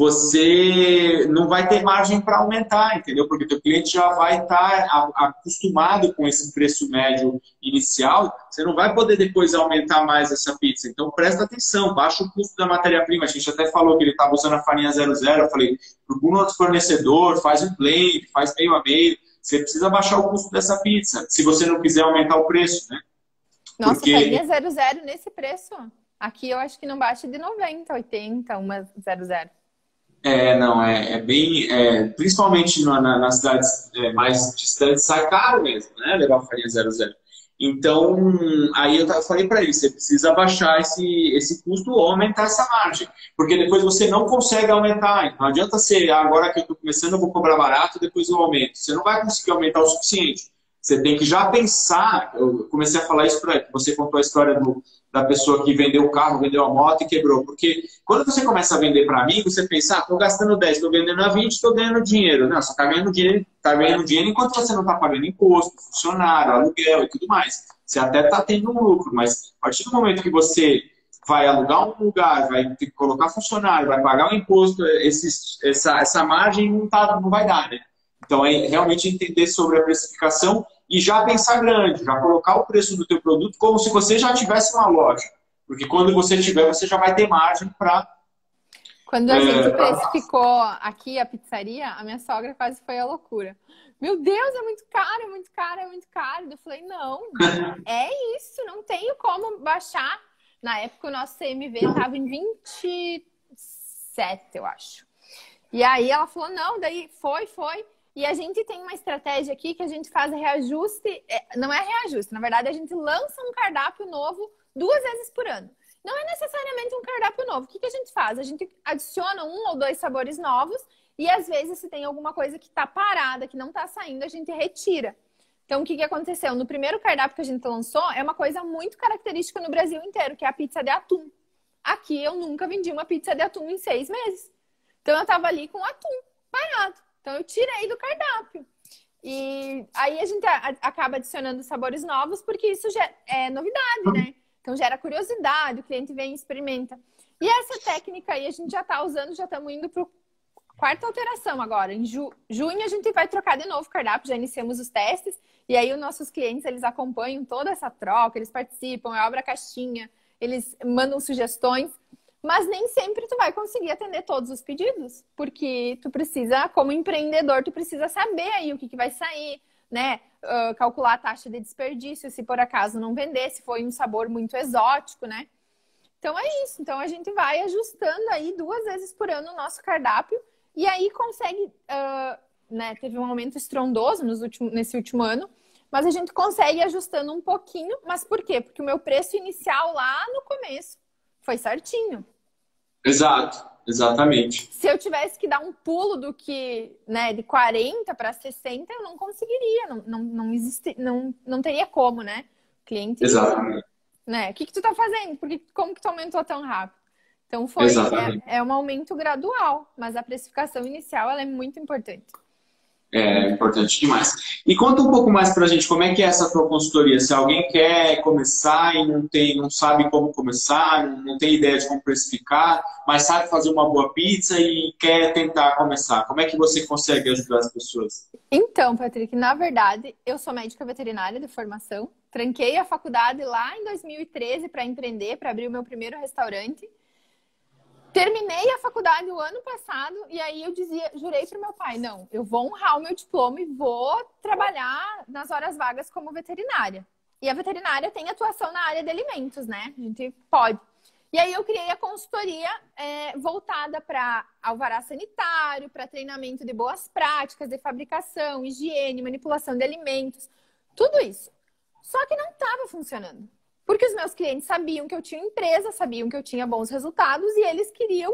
você não vai ter margem para aumentar, entendeu? Porque o teu cliente já vai estar acostumado com esse preço médio inicial, você não vai poder depois aumentar mais essa pizza. Então, presta atenção, baixa o custo da matéria-prima. A gente até falou que ele estava usando a farinha zero zero, eu falei, procura um outro fornecedor, faz um blend, faz meio a meio, você precisa baixar o custo dessa pizza, se você não quiser aumentar o preço, né? Nossa, Porque... farinha zero zero nesse preço? Aqui eu acho que não baixa de noventa, oitenta, uma zero zero. É, não, é, é bem, é, principalmente na, na, nas cidades é, mais distantes, sai caro mesmo, né, levar farinha zero zero. Então, aí eu falei para ele, você precisa baixar esse, esse custo ou aumentar essa margem, porque depois você não consegue aumentar. Não adianta ser, agora que eu estou começando, eu vou cobrar barato, depois eu aumento. Você não vai conseguir aumentar o suficiente. Você tem que já pensar, eu comecei a falar isso para ele, você contou a história do, da pessoa que vendeu o carro, vendeu a moto e quebrou. Porque quando você começa a vender para amigo, você pensa, ah, estou gastando dez, estou vendendo a vinte, estou ganhando dinheiro. Não, você está ganhando dinheiro, tá ganhando dinheiro enquanto você não está pagando imposto, funcionário, aluguel e tudo mais. Você até está tendo um lucro, mas a partir do momento que você vai alugar um lugar, vai ter que colocar funcionário, vai pagar o imposto, esses, essa, essa margem não, tá, não vai dar, né? Então é realmente entender sobre a precificação e já pensar grande, já colocar o preço do teu produto como se você já tivesse uma loja. Porque quando você tiver, você já vai ter margem para Quando a É. gente precificou aqui a pizzaria, a minha sogra quase foi à loucura. Meu Deus, é muito caro, é muito caro, é muito caro. Eu falei, não, é isso, não tenho como baixar. Na época o nosso C M V estava em vinte e sete, eu acho. E aí ela falou, não, daí foi, foi. E a gente tem uma estratégia aqui que a gente faz reajuste, não é reajuste, na verdade a gente lança um cardápio novo duas vezes por ano. Não é necessariamente um cardápio novo. O que, que a gente faz? A gente adiciona um ou dois sabores novos e às vezes se tem alguma coisa que está parada, que não está saindo, a gente retira. Então o que, que aconteceu? No primeiro cardápio que a gente lançou é uma coisa muito característica no Brasil inteiro, que é a pizza de atum. Aqui eu nunca vendi uma pizza de atum em seis meses. Então eu estava ali com atum parado. Então eu tirei do cardápio. E aí a gente acaba adicionando sabores novos porque isso já é novidade, né? Então gera curiosidade, o cliente vem e experimenta. E essa técnica aí a gente já está usando, já estamos indo para a quarta alteração agora. Em ju junho a gente vai trocar de novo o cardápio, já iniciamos os testes. E aí os nossos clientes, eles acompanham toda essa troca, eles participam, é obra caixinha, eles mandam sugestões. Mas nem sempre tu vai conseguir atender todos os pedidos. Porque tu precisa, como empreendedor, tu precisa saber aí o que, que vai sair, né? Uh, calcular a taxa de desperdício, se por acaso não vender, se foi um sabor muito exótico, né? Então é isso. Então a gente vai ajustando aí duas vezes por ano o nosso cardápio e aí consegue, uh, né? Teve um aumento estrondoso nos últimos, nesse último ano, mas a gente consegue ir ajustando um pouquinho. Mas por quê? Porque o meu preço inicial lá no começo foi certinho. Exato, exatamente. Se eu tivesse que dar um pulo do que, né, de quarenta para sessenta, eu não conseguiria, não, não, não, existe, não, não teria como, né? O cliente, Exatamente. Né? O que, que tu tá fazendo? Porque, como que tu aumentou tão rápido? Então foi, é, é um aumento gradual, mas a precificação inicial ela é muito importante. É importante demais. E conta um pouco mais pra gente, como é que é essa tua consultoria? Se alguém quer começar e não, tem, não sabe como começar, não tem ideia de como precificar, mas sabe fazer uma boa pizza e quer tentar começar, como é que você consegue ajudar as pessoas? Então, Patrick, na verdade, eu sou médica veterinária de formação, tranquei a faculdade lá em dois mil e treze para empreender, para abrir o meu primeiro restaurante. Terminei a faculdade o ano passado e aí eu dizia, jurei pro meu pai, não, eu vou honrar o meu diploma e vou trabalhar nas horas vagas como veterinária. E a veterinária tem atuação na área de alimentos, né? A gente pode. E aí eu criei a consultoria é, voltada para alvará sanitário, para treinamento de boas práticas de fabricação, higiene, manipulação de alimentos, tudo isso. Só que não estava funcionando. Porque os meus clientes sabiam que eu tinha empresa, sabiam que eu tinha bons resultados e eles queriam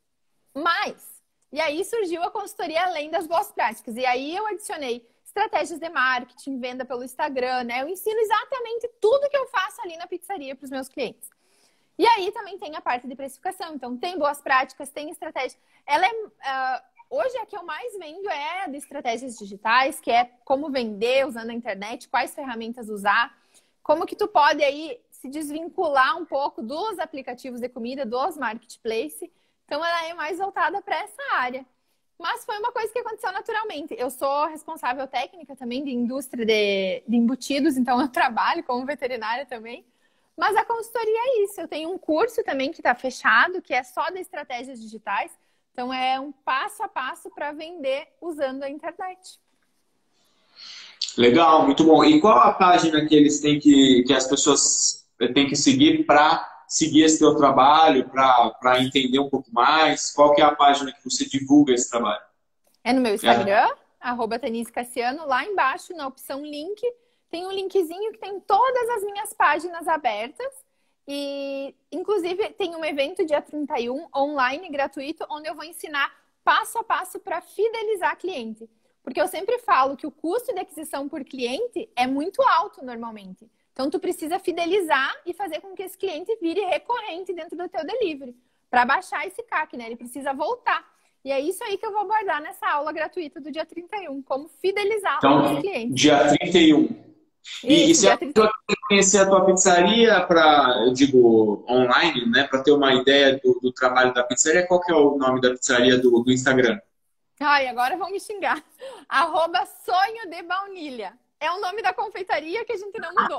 mais. E aí surgiu a consultoria além das boas práticas. E aí eu adicionei estratégias de marketing, venda pelo Instagram, né? Eu ensino exatamente tudo que eu faço ali na pizzaria para os meus clientes. E aí também tem a parte de precificação. Então tem boas práticas, tem estratégia. Ela é... Uh, hoje a que eu mais vendo é a de estratégias digitais, que é como vender usando a internet, quais ferramentas usar. Como que tu pode aí se desvincular um pouco dos aplicativos de comida, dos marketplace. Então, ela é mais voltada para essa área. Mas foi uma coisa que aconteceu naturalmente. Eu sou responsável técnica também de indústria de, de embutidos, então eu trabalho como veterinária também. Mas a consultoria é isso. Eu tenho um curso também que está fechado, que é só de estratégias digitais. Então, é um passo a passo para vender usando a internet. Legal, muito bom. E qual a página que eles têm que, que as pessoas têm que seguir para seguir esse teu trabalho, para entender um pouco mais? Qual que é a página que você divulga esse trabalho? É no meu Instagram, é. arroba Tanise Cassiano. Lá embaixo, na opção link, tem um linkzinho que tem todas as minhas páginas abertas. E, inclusive, tem um evento dia trinta e um, online, gratuito, onde eu vou ensinar passo a passo para fidelizar cliente. Porque eu sempre falo que o custo de aquisição por cliente é muito alto normalmente. Então, tu precisa fidelizar e fazer com que esse cliente vire recorrente dentro do teu delivery. Para baixar esse C A C, né? Ele precisa voltar. E é isso aí que eu vou abordar nessa aula gratuita do dia trinta e um. Como fidelizar então, os clientes. Dia trinta e um. E, isso, e se a pessoa quer conhecer a tua pizzaria, para, eu digo, online, né? Para ter uma ideia do, do trabalho da pizzaria, qual que é o nome da pizzaria do, do Instagram? Ai, agora vão me xingar. Arroba Sonho de Baunilha. É o nome da confeitaria que a gente não mudou.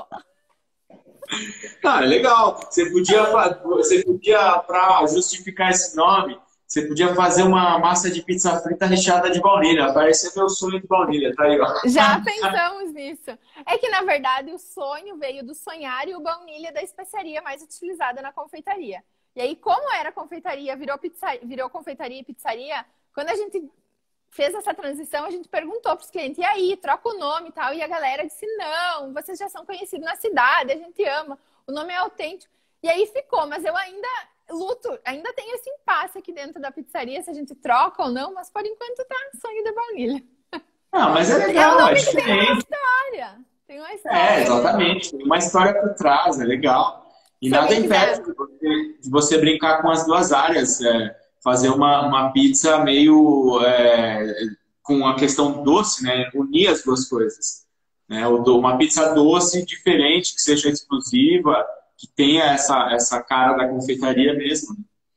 Ah, legal. Você podia, você podia para justificar esse nome, Você podia fazer uma massa de pizza frita recheada de baunilha. Parece meu sonho de baunilha, tá aí, ó. Já pensamos nisso. É que, na verdade, o sonho veio do sonhar e o baunilha da especiaria mais utilizada na confeitaria. E aí, como era confeitaria, virou, pizza... virou confeitaria e pizzaria, quando a gente fez essa transição, a gente perguntou para os clientes, e aí, troca o nome e tal? E a galera disse, não, vocês já são conhecidos na cidade, a gente ama, o nome é autêntico. E aí ficou, mas eu ainda luto, ainda tenho esse impasse aqui dentro da pizzaria, se a gente troca ou não, mas por enquanto tá sonho de baunilha. Não, mas é legal, é um nome é que diferente. tem uma história. Tem uma história. É, exatamente. Tem uma história por trás, é legal. E Se nada alguém impede de você, de você brincar com as duas áreas. É, fazer uma, uma pizza meio é, com a questão doce, né? Unir as duas coisas. Né? Uma pizza doce diferente, que seja exclusiva, que tenha essa, essa cara da confeitaria mesmo.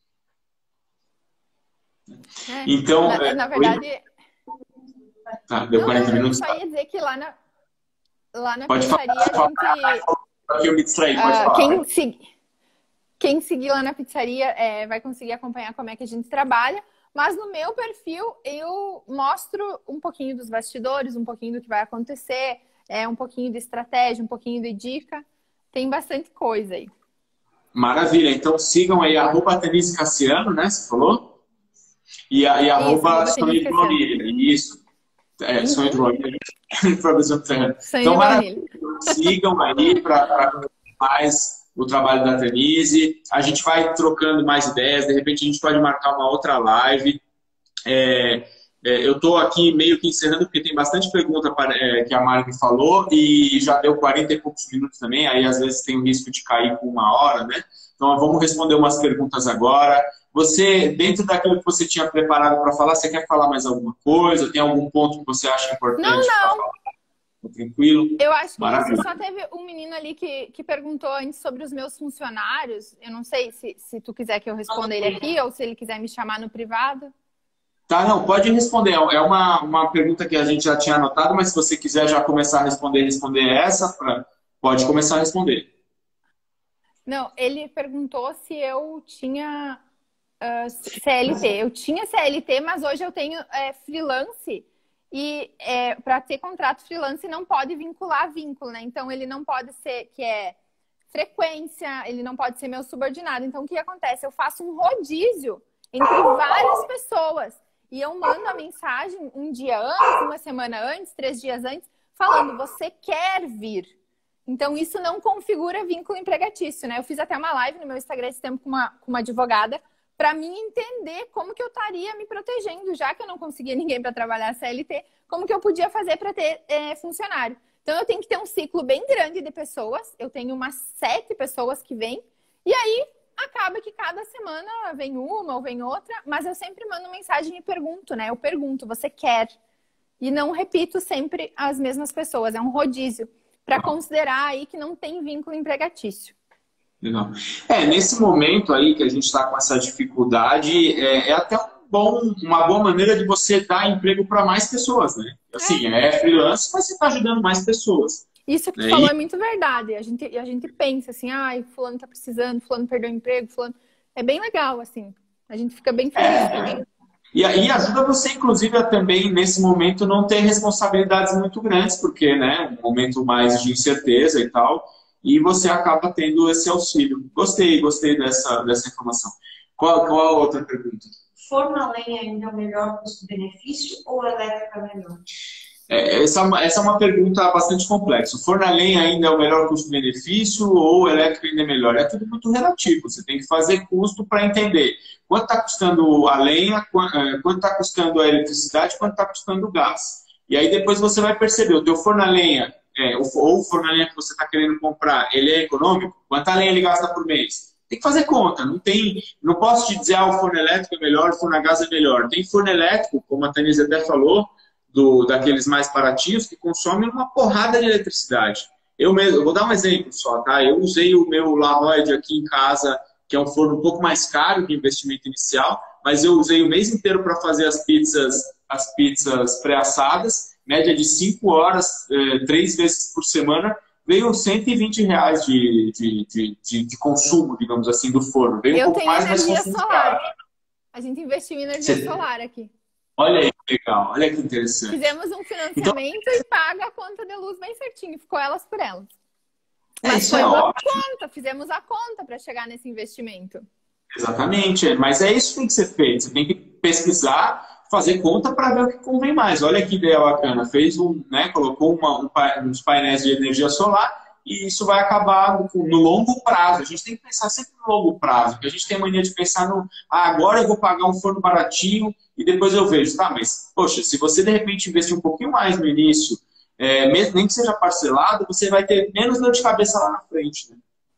É, então, na, é, na verdade... Oi? Tá, deu não, quarenta não, minutos. Eu só ia dizer que lá na, lá na pode pizzaria falar, a gente... Aqui eu me distraí, pode Uh, falar. quem, se, quem seguir lá na pizzaria é, vai conseguir acompanhar como é que a gente trabalha, mas no meu perfil eu mostro um pouquinho dos bastidores, um pouquinho do que vai acontecer, é, um pouquinho de estratégia, um pouquinho de dica, tem bastante coisa aí. Maravilha, então sigam aí, arroba Tanise Cassiano, né, você falou? E, a, e arroba Sonho de Baunilha, isso. É, Sonho de Baunilha, produção terrena. Então, maravilha, sigam aí para mais o trabalho da Tanise. A gente vai trocando mais ideias, de repente a gente pode marcar uma outra live. É, é, eu estou aqui meio que encerrando, porque tem bastante pergunta para, é, que a Mari falou, e já deu quarenta e poucos minutos também, aí às vezes tem o risco de cair com uma hora, né? Então vamos responder umas perguntas agora. Você, dentro daquilo que você tinha preparado para falar, você quer falar mais alguma coisa? Tem algum ponto que você acha importante? Não, não. Falar? Tranquilo? Eu acho que Maravilha. só teve um menino ali que, que perguntou antes sobre os meus funcionários. Eu não sei se, se tu quiser que eu responda ele aqui ou se ele quiser me chamar no privado. Tá, não, pode responder. É uma, uma pergunta que a gente já tinha anotado, mas se você quiser já começar a responder, responder essa, pra, pode começar a responder. Não, ele perguntou se eu tinha uh, C L T. Eu tinha C L T, mas hoje eu tenho é, freelance. E é, para ter contrato freelance não pode vincular vínculo, né? Então ele não pode ser, que é frequência, ele não pode ser meu subordinado. Então o que acontece? Eu faço um rodízio entre várias pessoas. E eu mando a mensagem um dia antes, uma semana antes, três dias antes, falando, você quer vir. Então isso não configura vínculo empregatício, né? Eu fiz até uma live no meu Instagram esse tempo com uma, com uma advogada, para mim entender como que eu estaria me protegendo, já que eu não conseguia ninguém para trabalhar C L T, como que eu podia fazer para ter é, funcionário. Então eu tenho que ter um ciclo bem grande de pessoas, eu tenho umas sete pessoas que vêm, e aí acaba que cada semana vem uma ou vem outra, mas eu sempre mando mensagem e pergunto, né? Eu pergunto, você quer? E não repito sempre as mesmas pessoas, é um rodízio, para considerar aí que não tem vínculo empregatício. Legal. É, nesse momento aí que a gente está com essa dificuldade, é, é até um bom, uma boa maneira de você dar emprego para mais pessoas, né? Assim, é, é freelance, mas você está ajudando mais pessoas. Isso que tu né? falou e... é muito verdade. A gente, a gente pensa assim, ai, fulano tá precisando, fulano perdeu o emprego, fulano... É bem legal, assim. A gente fica bem feliz é... também. E aí ajuda você, inclusive, a também, nesse momento, não ter responsabilidades muito grandes, porque, né, um momento mais de incerteza e tal... E você acaba tendo esse auxílio. Gostei, gostei dessa, dessa informação. Qual, qual a outra pergunta? Forno a lenha ainda é o melhor custo-benefício ou elétrica é melhor? É, essa, essa é uma pergunta bastante complexa. O forno a lenha ainda é o melhor custo-benefício ou elétrico ainda é melhor? É tudo muito relativo. Você tem que fazer custo para entender quanto está custando a lenha, quanto está custando a eletricidade, quanto está custando o gás. E aí depois você vai perceber, o teu forno a lenha É, ou o forno a lenha que você está querendo comprar, ele é econômico? Quanta lenha ele gasta por mês? Tem que fazer conta. Não, tem, não posso te dizer, ah, o forno elétrico é melhor, o forno a gás é melhor. Tem forno elétrico, como a Tanise até falou, do, daqueles mais baratinhos, que consomem uma porrada de eletricidade. Eu mesmo, eu vou dar um exemplo só, tá? Eu usei o meu Laroid aqui em casa, que é um forno um pouco mais caro que o investimento inicial, mas eu usei o mês inteiro para fazer as pizzas, as pizzas pré-assadas, média de cinco horas, eh, três vezes por semana, veio cento e vinte reais de, de, de, de, de consumo, digamos assim, do forno. Veio eu um pouco tenho mais, mas energia consumo solar. caro. A gente investiu em energia Você- solar aqui. Olha aí que legal, olha que interessante. Fizemos um financiamento e paga a conta de luz bem certinho. Ficou elas por elas. É, Mas isso foi é uma ótimo. conta, fizemos a conta para chegar nesse investimento. Exatamente, mas é isso que tem que ser feito. Você tem que pesquisar, fazer conta para ver o que convém mais. Olha que ideia bacana. Fez um, né, colocou uma, um, pa- uns painéis de energia solar e isso vai acabar no, no longo prazo. A gente tem que pensar sempre no longo prazo, porque a gente tem mania de pensar no, ah, agora eu vou pagar um forno baratinho e depois eu vejo. Tá, mas, poxa, se você de repente investir um pouquinho mais no início, é, mesmo nem que seja parcelado, você vai ter menos dor de cabeça lá na frente, né?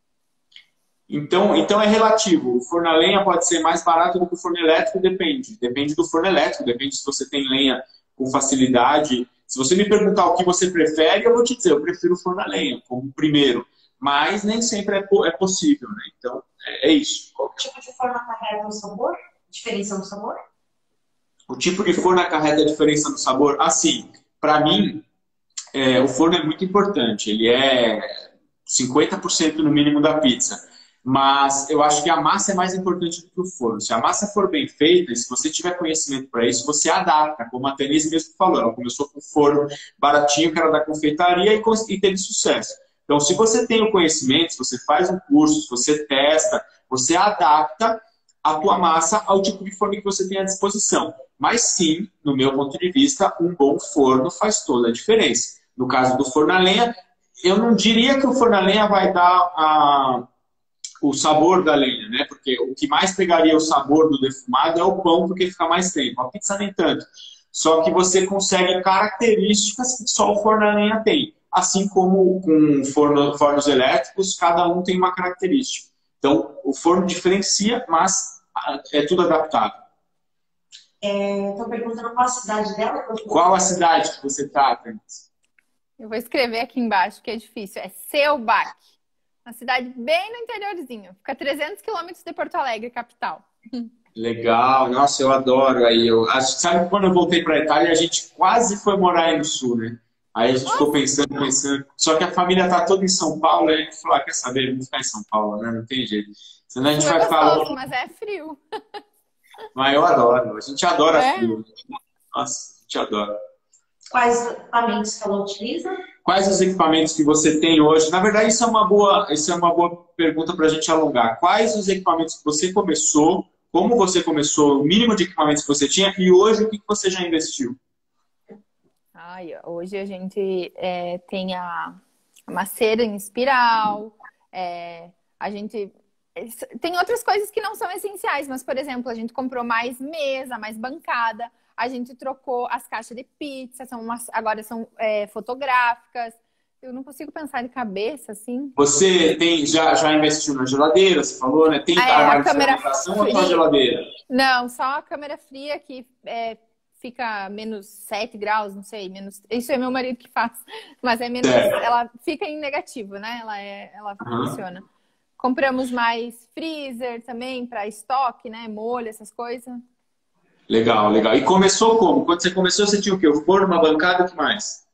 Então, então é relativo. O forno a lenha pode ser mais barato do que o forno elétrico, depende. Depende do forno elétrico, depende se você tem lenha com facilidade. Se você me perguntar o que você prefere, eu vou te dizer, eu prefiro o forno a lenha como primeiro. Mas nem sempre é, po- é possível, né? Então, é, é isso. O tipo de forno acarreta o sabor? Diferença no sabor? O tipo de forno acarreta a diferença no sabor? Assim, para mim, é, o forno é muito importante. Ele é cinquenta por cento no mínimo da pizza. Mas eu acho que a massa é mais importante do que o forno. Se a massa for bem feita, e se você tiver conhecimento para isso, você adapta, como a Denise mesmo falou. Ela começou com um forno baratinho, que era da confeitaria, e, cons- e teve sucesso. Então, se você tem o conhecimento, se você faz um curso, se você testa, você adapta a tua massa ao tipo de forno que você tem à disposição. Mas sim, no meu ponto de vista, um bom forno faz toda a diferença. No caso do forno a lenha, eu não diria que o forno a lenha vai dar a o sabor da lenha, né? Porque o que mais pegaria o sabor do defumado é o pão, porque fica mais tempo. A pizza nem tanto. Só que você consegue características que só o forno a lenha tem. Assim como com forno, fornos elétricos, cada um tem uma característica. Então, o forno diferencia, mas ah, é tudo adaptado. Estou perguntando qual a cidade dela. Qual a cidade que você está, Thaís? Eu vou escrever aqui embaixo, que é difícil. É Selbach. Uma cidade bem no interiorzinho. Fica a trezentos quilômetros de Porto Alegre, capital. Legal, nossa, eu adoro. Aí eu acho, sabe quando eu voltei para a Itália, a gente quase foi morar aí no sul, né? Aí a gente ficou pensando, pensando. Só que a família tá toda em São Paulo, aí a gente falou, ah, quer saber, vamos ficar em São Paulo, né? Não tem jeito. Senão a gente Sul é vai ficar gostoso, longe. mas é frio. Mas eu adoro, a gente adora É? frio. Nossa, a gente adora. Quais equipamentos que ela utiliza? Quais os equipamentos que você tem hoje? Na verdade, isso é uma boa, isso é uma boa pergunta para a gente alongar. Quais os equipamentos que você começou? Como você começou? O mínimo de equipamentos que você tinha? E hoje, o que que você já investiu? Ai, hoje a gente é, tem a, a maceira em espiral, é, a gente tem outras coisas que não são essenciais, mas, por exemplo, a gente comprou mais mesa, mais bancada, a gente trocou as caixas de pizza, são umas, agora são é, fotográficas. Eu não consigo pensar de cabeça, assim. Você tem, já, já investiu na geladeira, você falou, né? Tem Ah, é, armário a de câmera fermentação ou só fria. geladeira? Não, só a câmera fria que é, fica menos sete graus, não sei, menos. Isso é meu marido que faz, mas é menos. Certo. Ela fica em negativo, né? Ela, é, ela Aham. funciona. Compramos mais freezer também para estoque, né? Molho, essas coisas. Legal, legal. E começou como? Quando você começou, você tinha o quê? O forno, uma bancada, o que mais?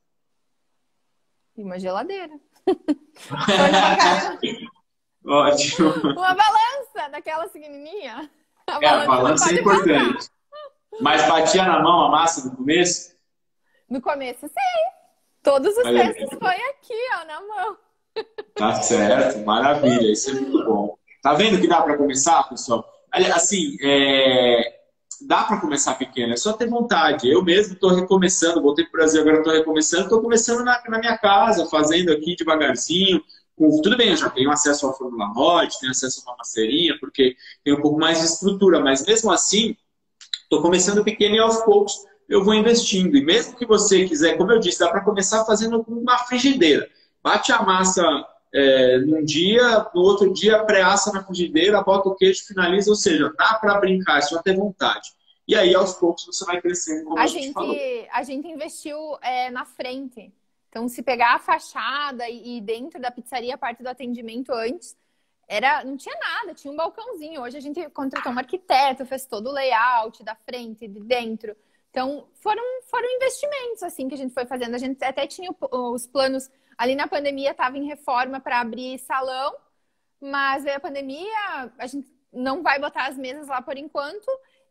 E uma geladeira. Forno, bancada. Ótimo. Uma balança, daquela pequenininha. A É, a balança não balança é pode faltar. importante. Mas batia na mão a massa no começo? No começo, sim. Todos os Olha aí. testes foi aqui, ó, na mão. Tá certo, maravilha, isso é muito bom. Tá vendo que dá para começar, pessoal? Olha, assim, é, dá para começar pequeno, é só ter vontade. Eu mesmo estou recomeçando, voltei para o Brasil, agora estou recomeçando, estou começando na, na minha casa, fazendo aqui devagarzinho. Com, tudo bem, eu já tenho acesso ao Fórmula Hot, tenho acesso a uma maceirinha, porque tem um pouco mais de estrutura, mas mesmo assim, estou começando pequeno e aos poucos eu vou investindo. E mesmo que você quiser, como eu disse, dá para começar fazendo com uma frigideira. Bate a massa é, num dia, no outro dia pré-assa na frigideira, bota o queijo, finaliza, ou seja, dá para brincar, é só ter vontade. E aí, aos poucos, você vai crescendo, como a, A gente falou. gente, a gente investiu é, na frente. Então, se pegar a fachada e, e dentro da pizzaria, a parte do atendimento antes, era, não tinha nada, tinha um balcãozinho. Hoje a gente contratou um arquiteto, fez todo o layout da frente, de dentro. Então, foram, foram investimentos assim que a gente foi fazendo. A gente até tinha os planos, ali na pandemia estava em reforma para abrir salão, mas veio a pandemia, a gente não vai botar as mesas lá por enquanto.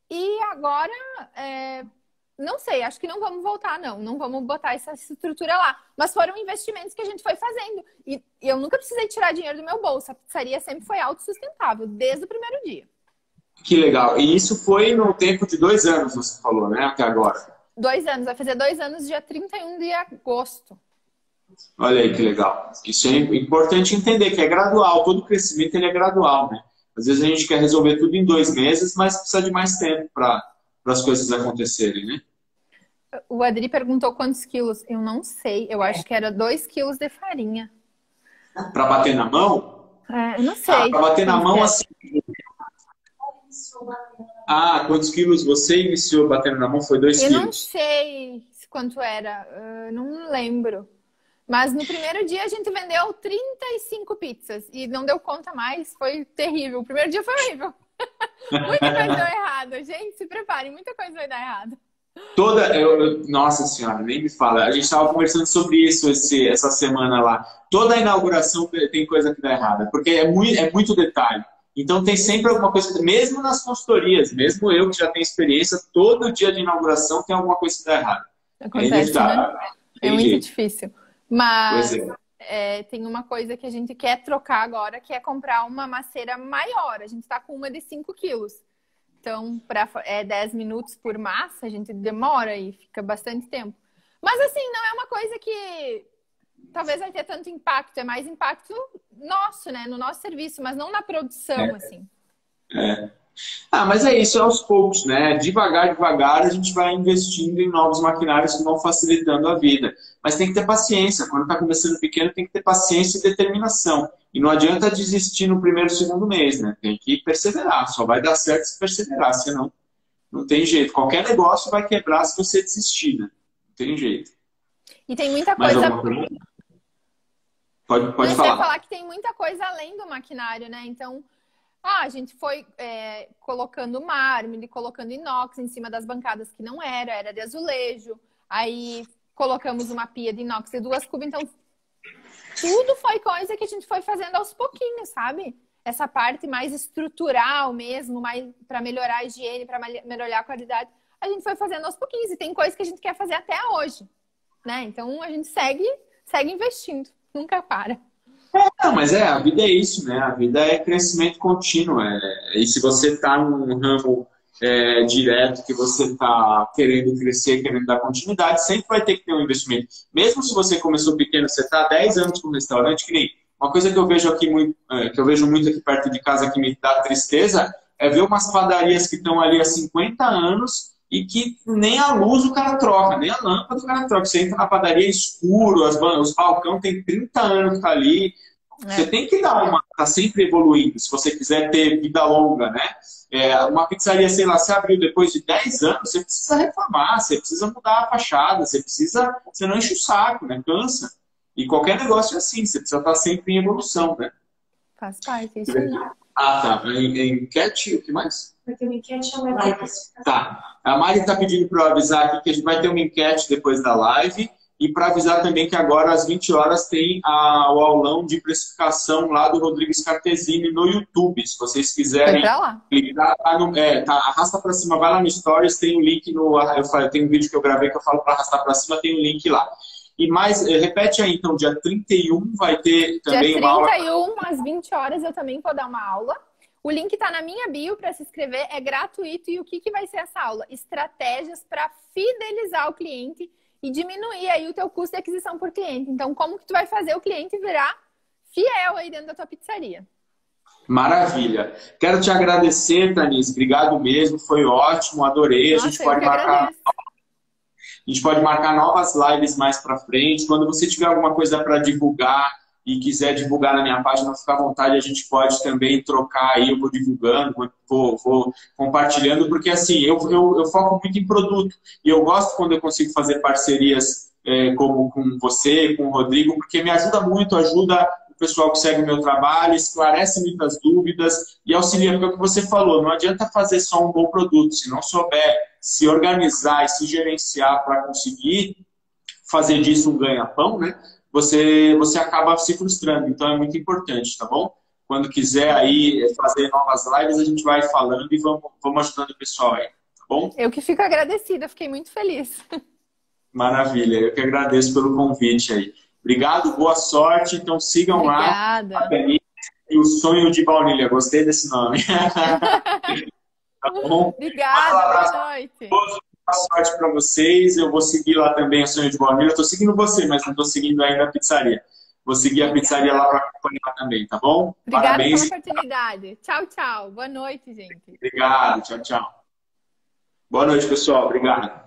E agora, é, não sei, acho que não vamos voltar, não. Não vamos botar essa estrutura lá. Mas foram investimentos que a gente foi fazendo. E, e eu nunca precisei tirar dinheiro do meu bolso. A pizzaria sempre foi autossustentável, desde o primeiro dia. Que legal. E isso foi no tempo de dois anos, você falou, né? Até agora. Dois anos. Vai fazer dois anos, dia trinta e um de agosto. Olha aí que legal. Isso é importante entender, que é gradual. Todo crescimento ele é gradual, né? Às vezes a gente quer resolver tudo em dois meses, mas precisa de mais tempo para as coisas acontecerem, né? O Adri perguntou quantos quilos. Eu não sei. Eu acho que era dois quilos de farinha. Para bater na mão? É, eu não sei. Ah, para bater na mão, é. assim... Ah, quantos quilos você iniciou batendo na mão? Foi dois eu quilos? Eu não sei quanto era. Eu não lembro. Mas no primeiro dia a gente vendeu trinta e cinco pizzas. E não deu conta mais. Foi terrível. O primeiro dia foi horrível. Muita coisa deu errado. Gente, se preparem. Muita coisa vai dar errado. Toda... Eu, eu, nossa senhora, nem me fala. A gente estava conversando sobre isso esse, essa semana lá. Toda a inauguração tem coisa que dá errada. Porque é muito, é muito detalhe. Então tem sempre alguma coisa, mesmo nas consultorias, mesmo eu que já tenho experiência, todo dia de inauguração tem alguma coisa que dá errado. Acontece, é né? É muito jeito. difícil. Mas é. É, tem uma coisa que a gente quer trocar agora, que é comprar uma macieira maior. A gente está com uma de cinco quilos. Então, para é, dez minutos por massa, a gente demora e fica bastante tempo. Mas assim, não é uma coisa que... talvez vai ter tanto impacto, é mais impacto nosso, né? No nosso serviço, mas não na produção, é. assim. É. Ah, mas é isso, é aos poucos, né? Devagar, devagar, a gente vai investindo em novos maquinários que vão facilitando a vida. Mas tem que ter paciência. Quando está começando pequeno, tem que ter paciência e determinação. E não adianta desistir no primeiro, segundo mês, né? Tem que perseverar. Só vai dar certo se perseverar, senão não tem jeito. Qualquer negócio vai quebrar se você desistir, né? Não tem jeito. E tem muita coisa... Pode, pode Mas falar. Eu ia falar que tem muita coisa além do maquinário, né? Então, ah, a gente foi é, colocando mármore, colocando inox em cima das bancadas que não era, era de azulejo. Aí colocamos uma pia de inox e duas cubas. Então, tudo foi coisa que a gente foi fazendo aos pouquinhos, sabe? Essa parte mais estrutural mesmo, mais para melhorar a higiene, para melhorar a qualidade, a gente foi fazendo aos pouquinhos. E tem coisa que a gente quer fazer até hoje, né? Então, a gente segue, segue investindo. Nunca para. É, mas é, a vida é isso, né? A vida é crescimento contínuo. É, e se você está num ramo é, direto, que você está querendo crescer, querendo dar continuidade, sempre vai ter que ter um investimento. Mesmo se você começou pequeno, você está há dez anos com o restaurante, que nem uma coisa que eu vejo aqui muito, é, que eu vejo muito aqui perto de casa que me dá tristeza, é ver umas padarias que estão ali há cinquenta anos e que nem a luz o cara troca, nem a lâmpada o cara troca. Você entra na padaria escuro, as, os balcões tem trinta anos que tá ali. É. Você tem que dar uma... Tá sempre evoluindo, se você quiser ter vida longa, né? É, uma pizzaria, sei lá, você abriu depois de dez anos, você precisa reformar, você precisa mudar a fachada, você precisa... Você não enche o saco, né? Cansa. E qualquer negócio é assim, você precisa estar sempre em evolução, né? Faz parte, isso aí. Ah, tá. Em, em enquete, o que mais? Vai ter uma enquete ou vai ter classificação? Tá. A Mari está pedindo para eu avisar aqui que a gente vai ter uma enquete depois da live e para avisar também que agora às vinte horas tem a, o aulão de precificação lá do Rodrigo Scartesini no YouTube. Se vocês quiserem clicar, tá no, é, tá, arrasta para cima, vai lá no Stories, tem um link no... Eu falo, tem um vídeo que eu gravei que eu falo para arrastar para cima, tem um link lá. E mais, repete aí, então, dia trinta e um vai ter também dia uma aula. trinta e um, às vinte horas, eu também vou dar uma aula. O link está na minha bio para se inscrever, é gratuito. E o que, que vai ser essa aula? Estratégias para fidelizar o cliente e diminuir aí o teu custo de aquisição por cliente. Então, como que tu vai fazer o cliente virar fiel aí dentro da tua pizzaria? Maravilha. Quero te agradecer, Tanis. Obrigado mesmo, foi ótimo, adorei. Nossa, a gente pode marcar... Agradeço. A gente pode marcar novas lives mais para frente. Quando você tiver alguma coisa para divulgar e quiser divulgar na minha página, fica à vontade. A gente pode também trocar aí. Eu vou divulgando, vou, vou compartilhando, porque assim, eu, eu, eu foco muito em produto. E eu gosto quando eu consigo fazer parcerias é, como com você, com o Rodrigo, porque me ajuda muito, ajuda o pessoal que segue o meu trabalho, esclarece muitas dúvidas e auxilia, porque é o que você falou, não adianta fazer só um bom produto, se não souber se organizar e se gerenciar para conseguir fazer disso um ganha-pão, né? Você, você acaba se frustrando, então é muito importante, tá bom? Quando quiser aí fazer novas lives, a gente vai falando e vamos, vamos ajudando o pessoal aí. bom? Eu que fico agradecida, fiquei muito feliz. Maravilha, eu que agradeço pelo convite aí. Obrigado, boa sorte. Então sigam Obrigada. lá a Denise e o Sonho de Baunilha. Gostei desse nome. Tá bom? Obrigada, boa noite. Boa sorte para vocês. Eu vou seguir lá também o Sonho de Baunilha. Estou seguindo você, mas não estou seguindo ainda a pizzaria. Vou seguir a pizzaria lá para acompanhar também, tá bom? Obrigada Parabéns. pela oportunidade. Tchau, tchau. Boa noite, gente. Obrigado, tchau, tchau. Boa noite, pessoal. Obrigado.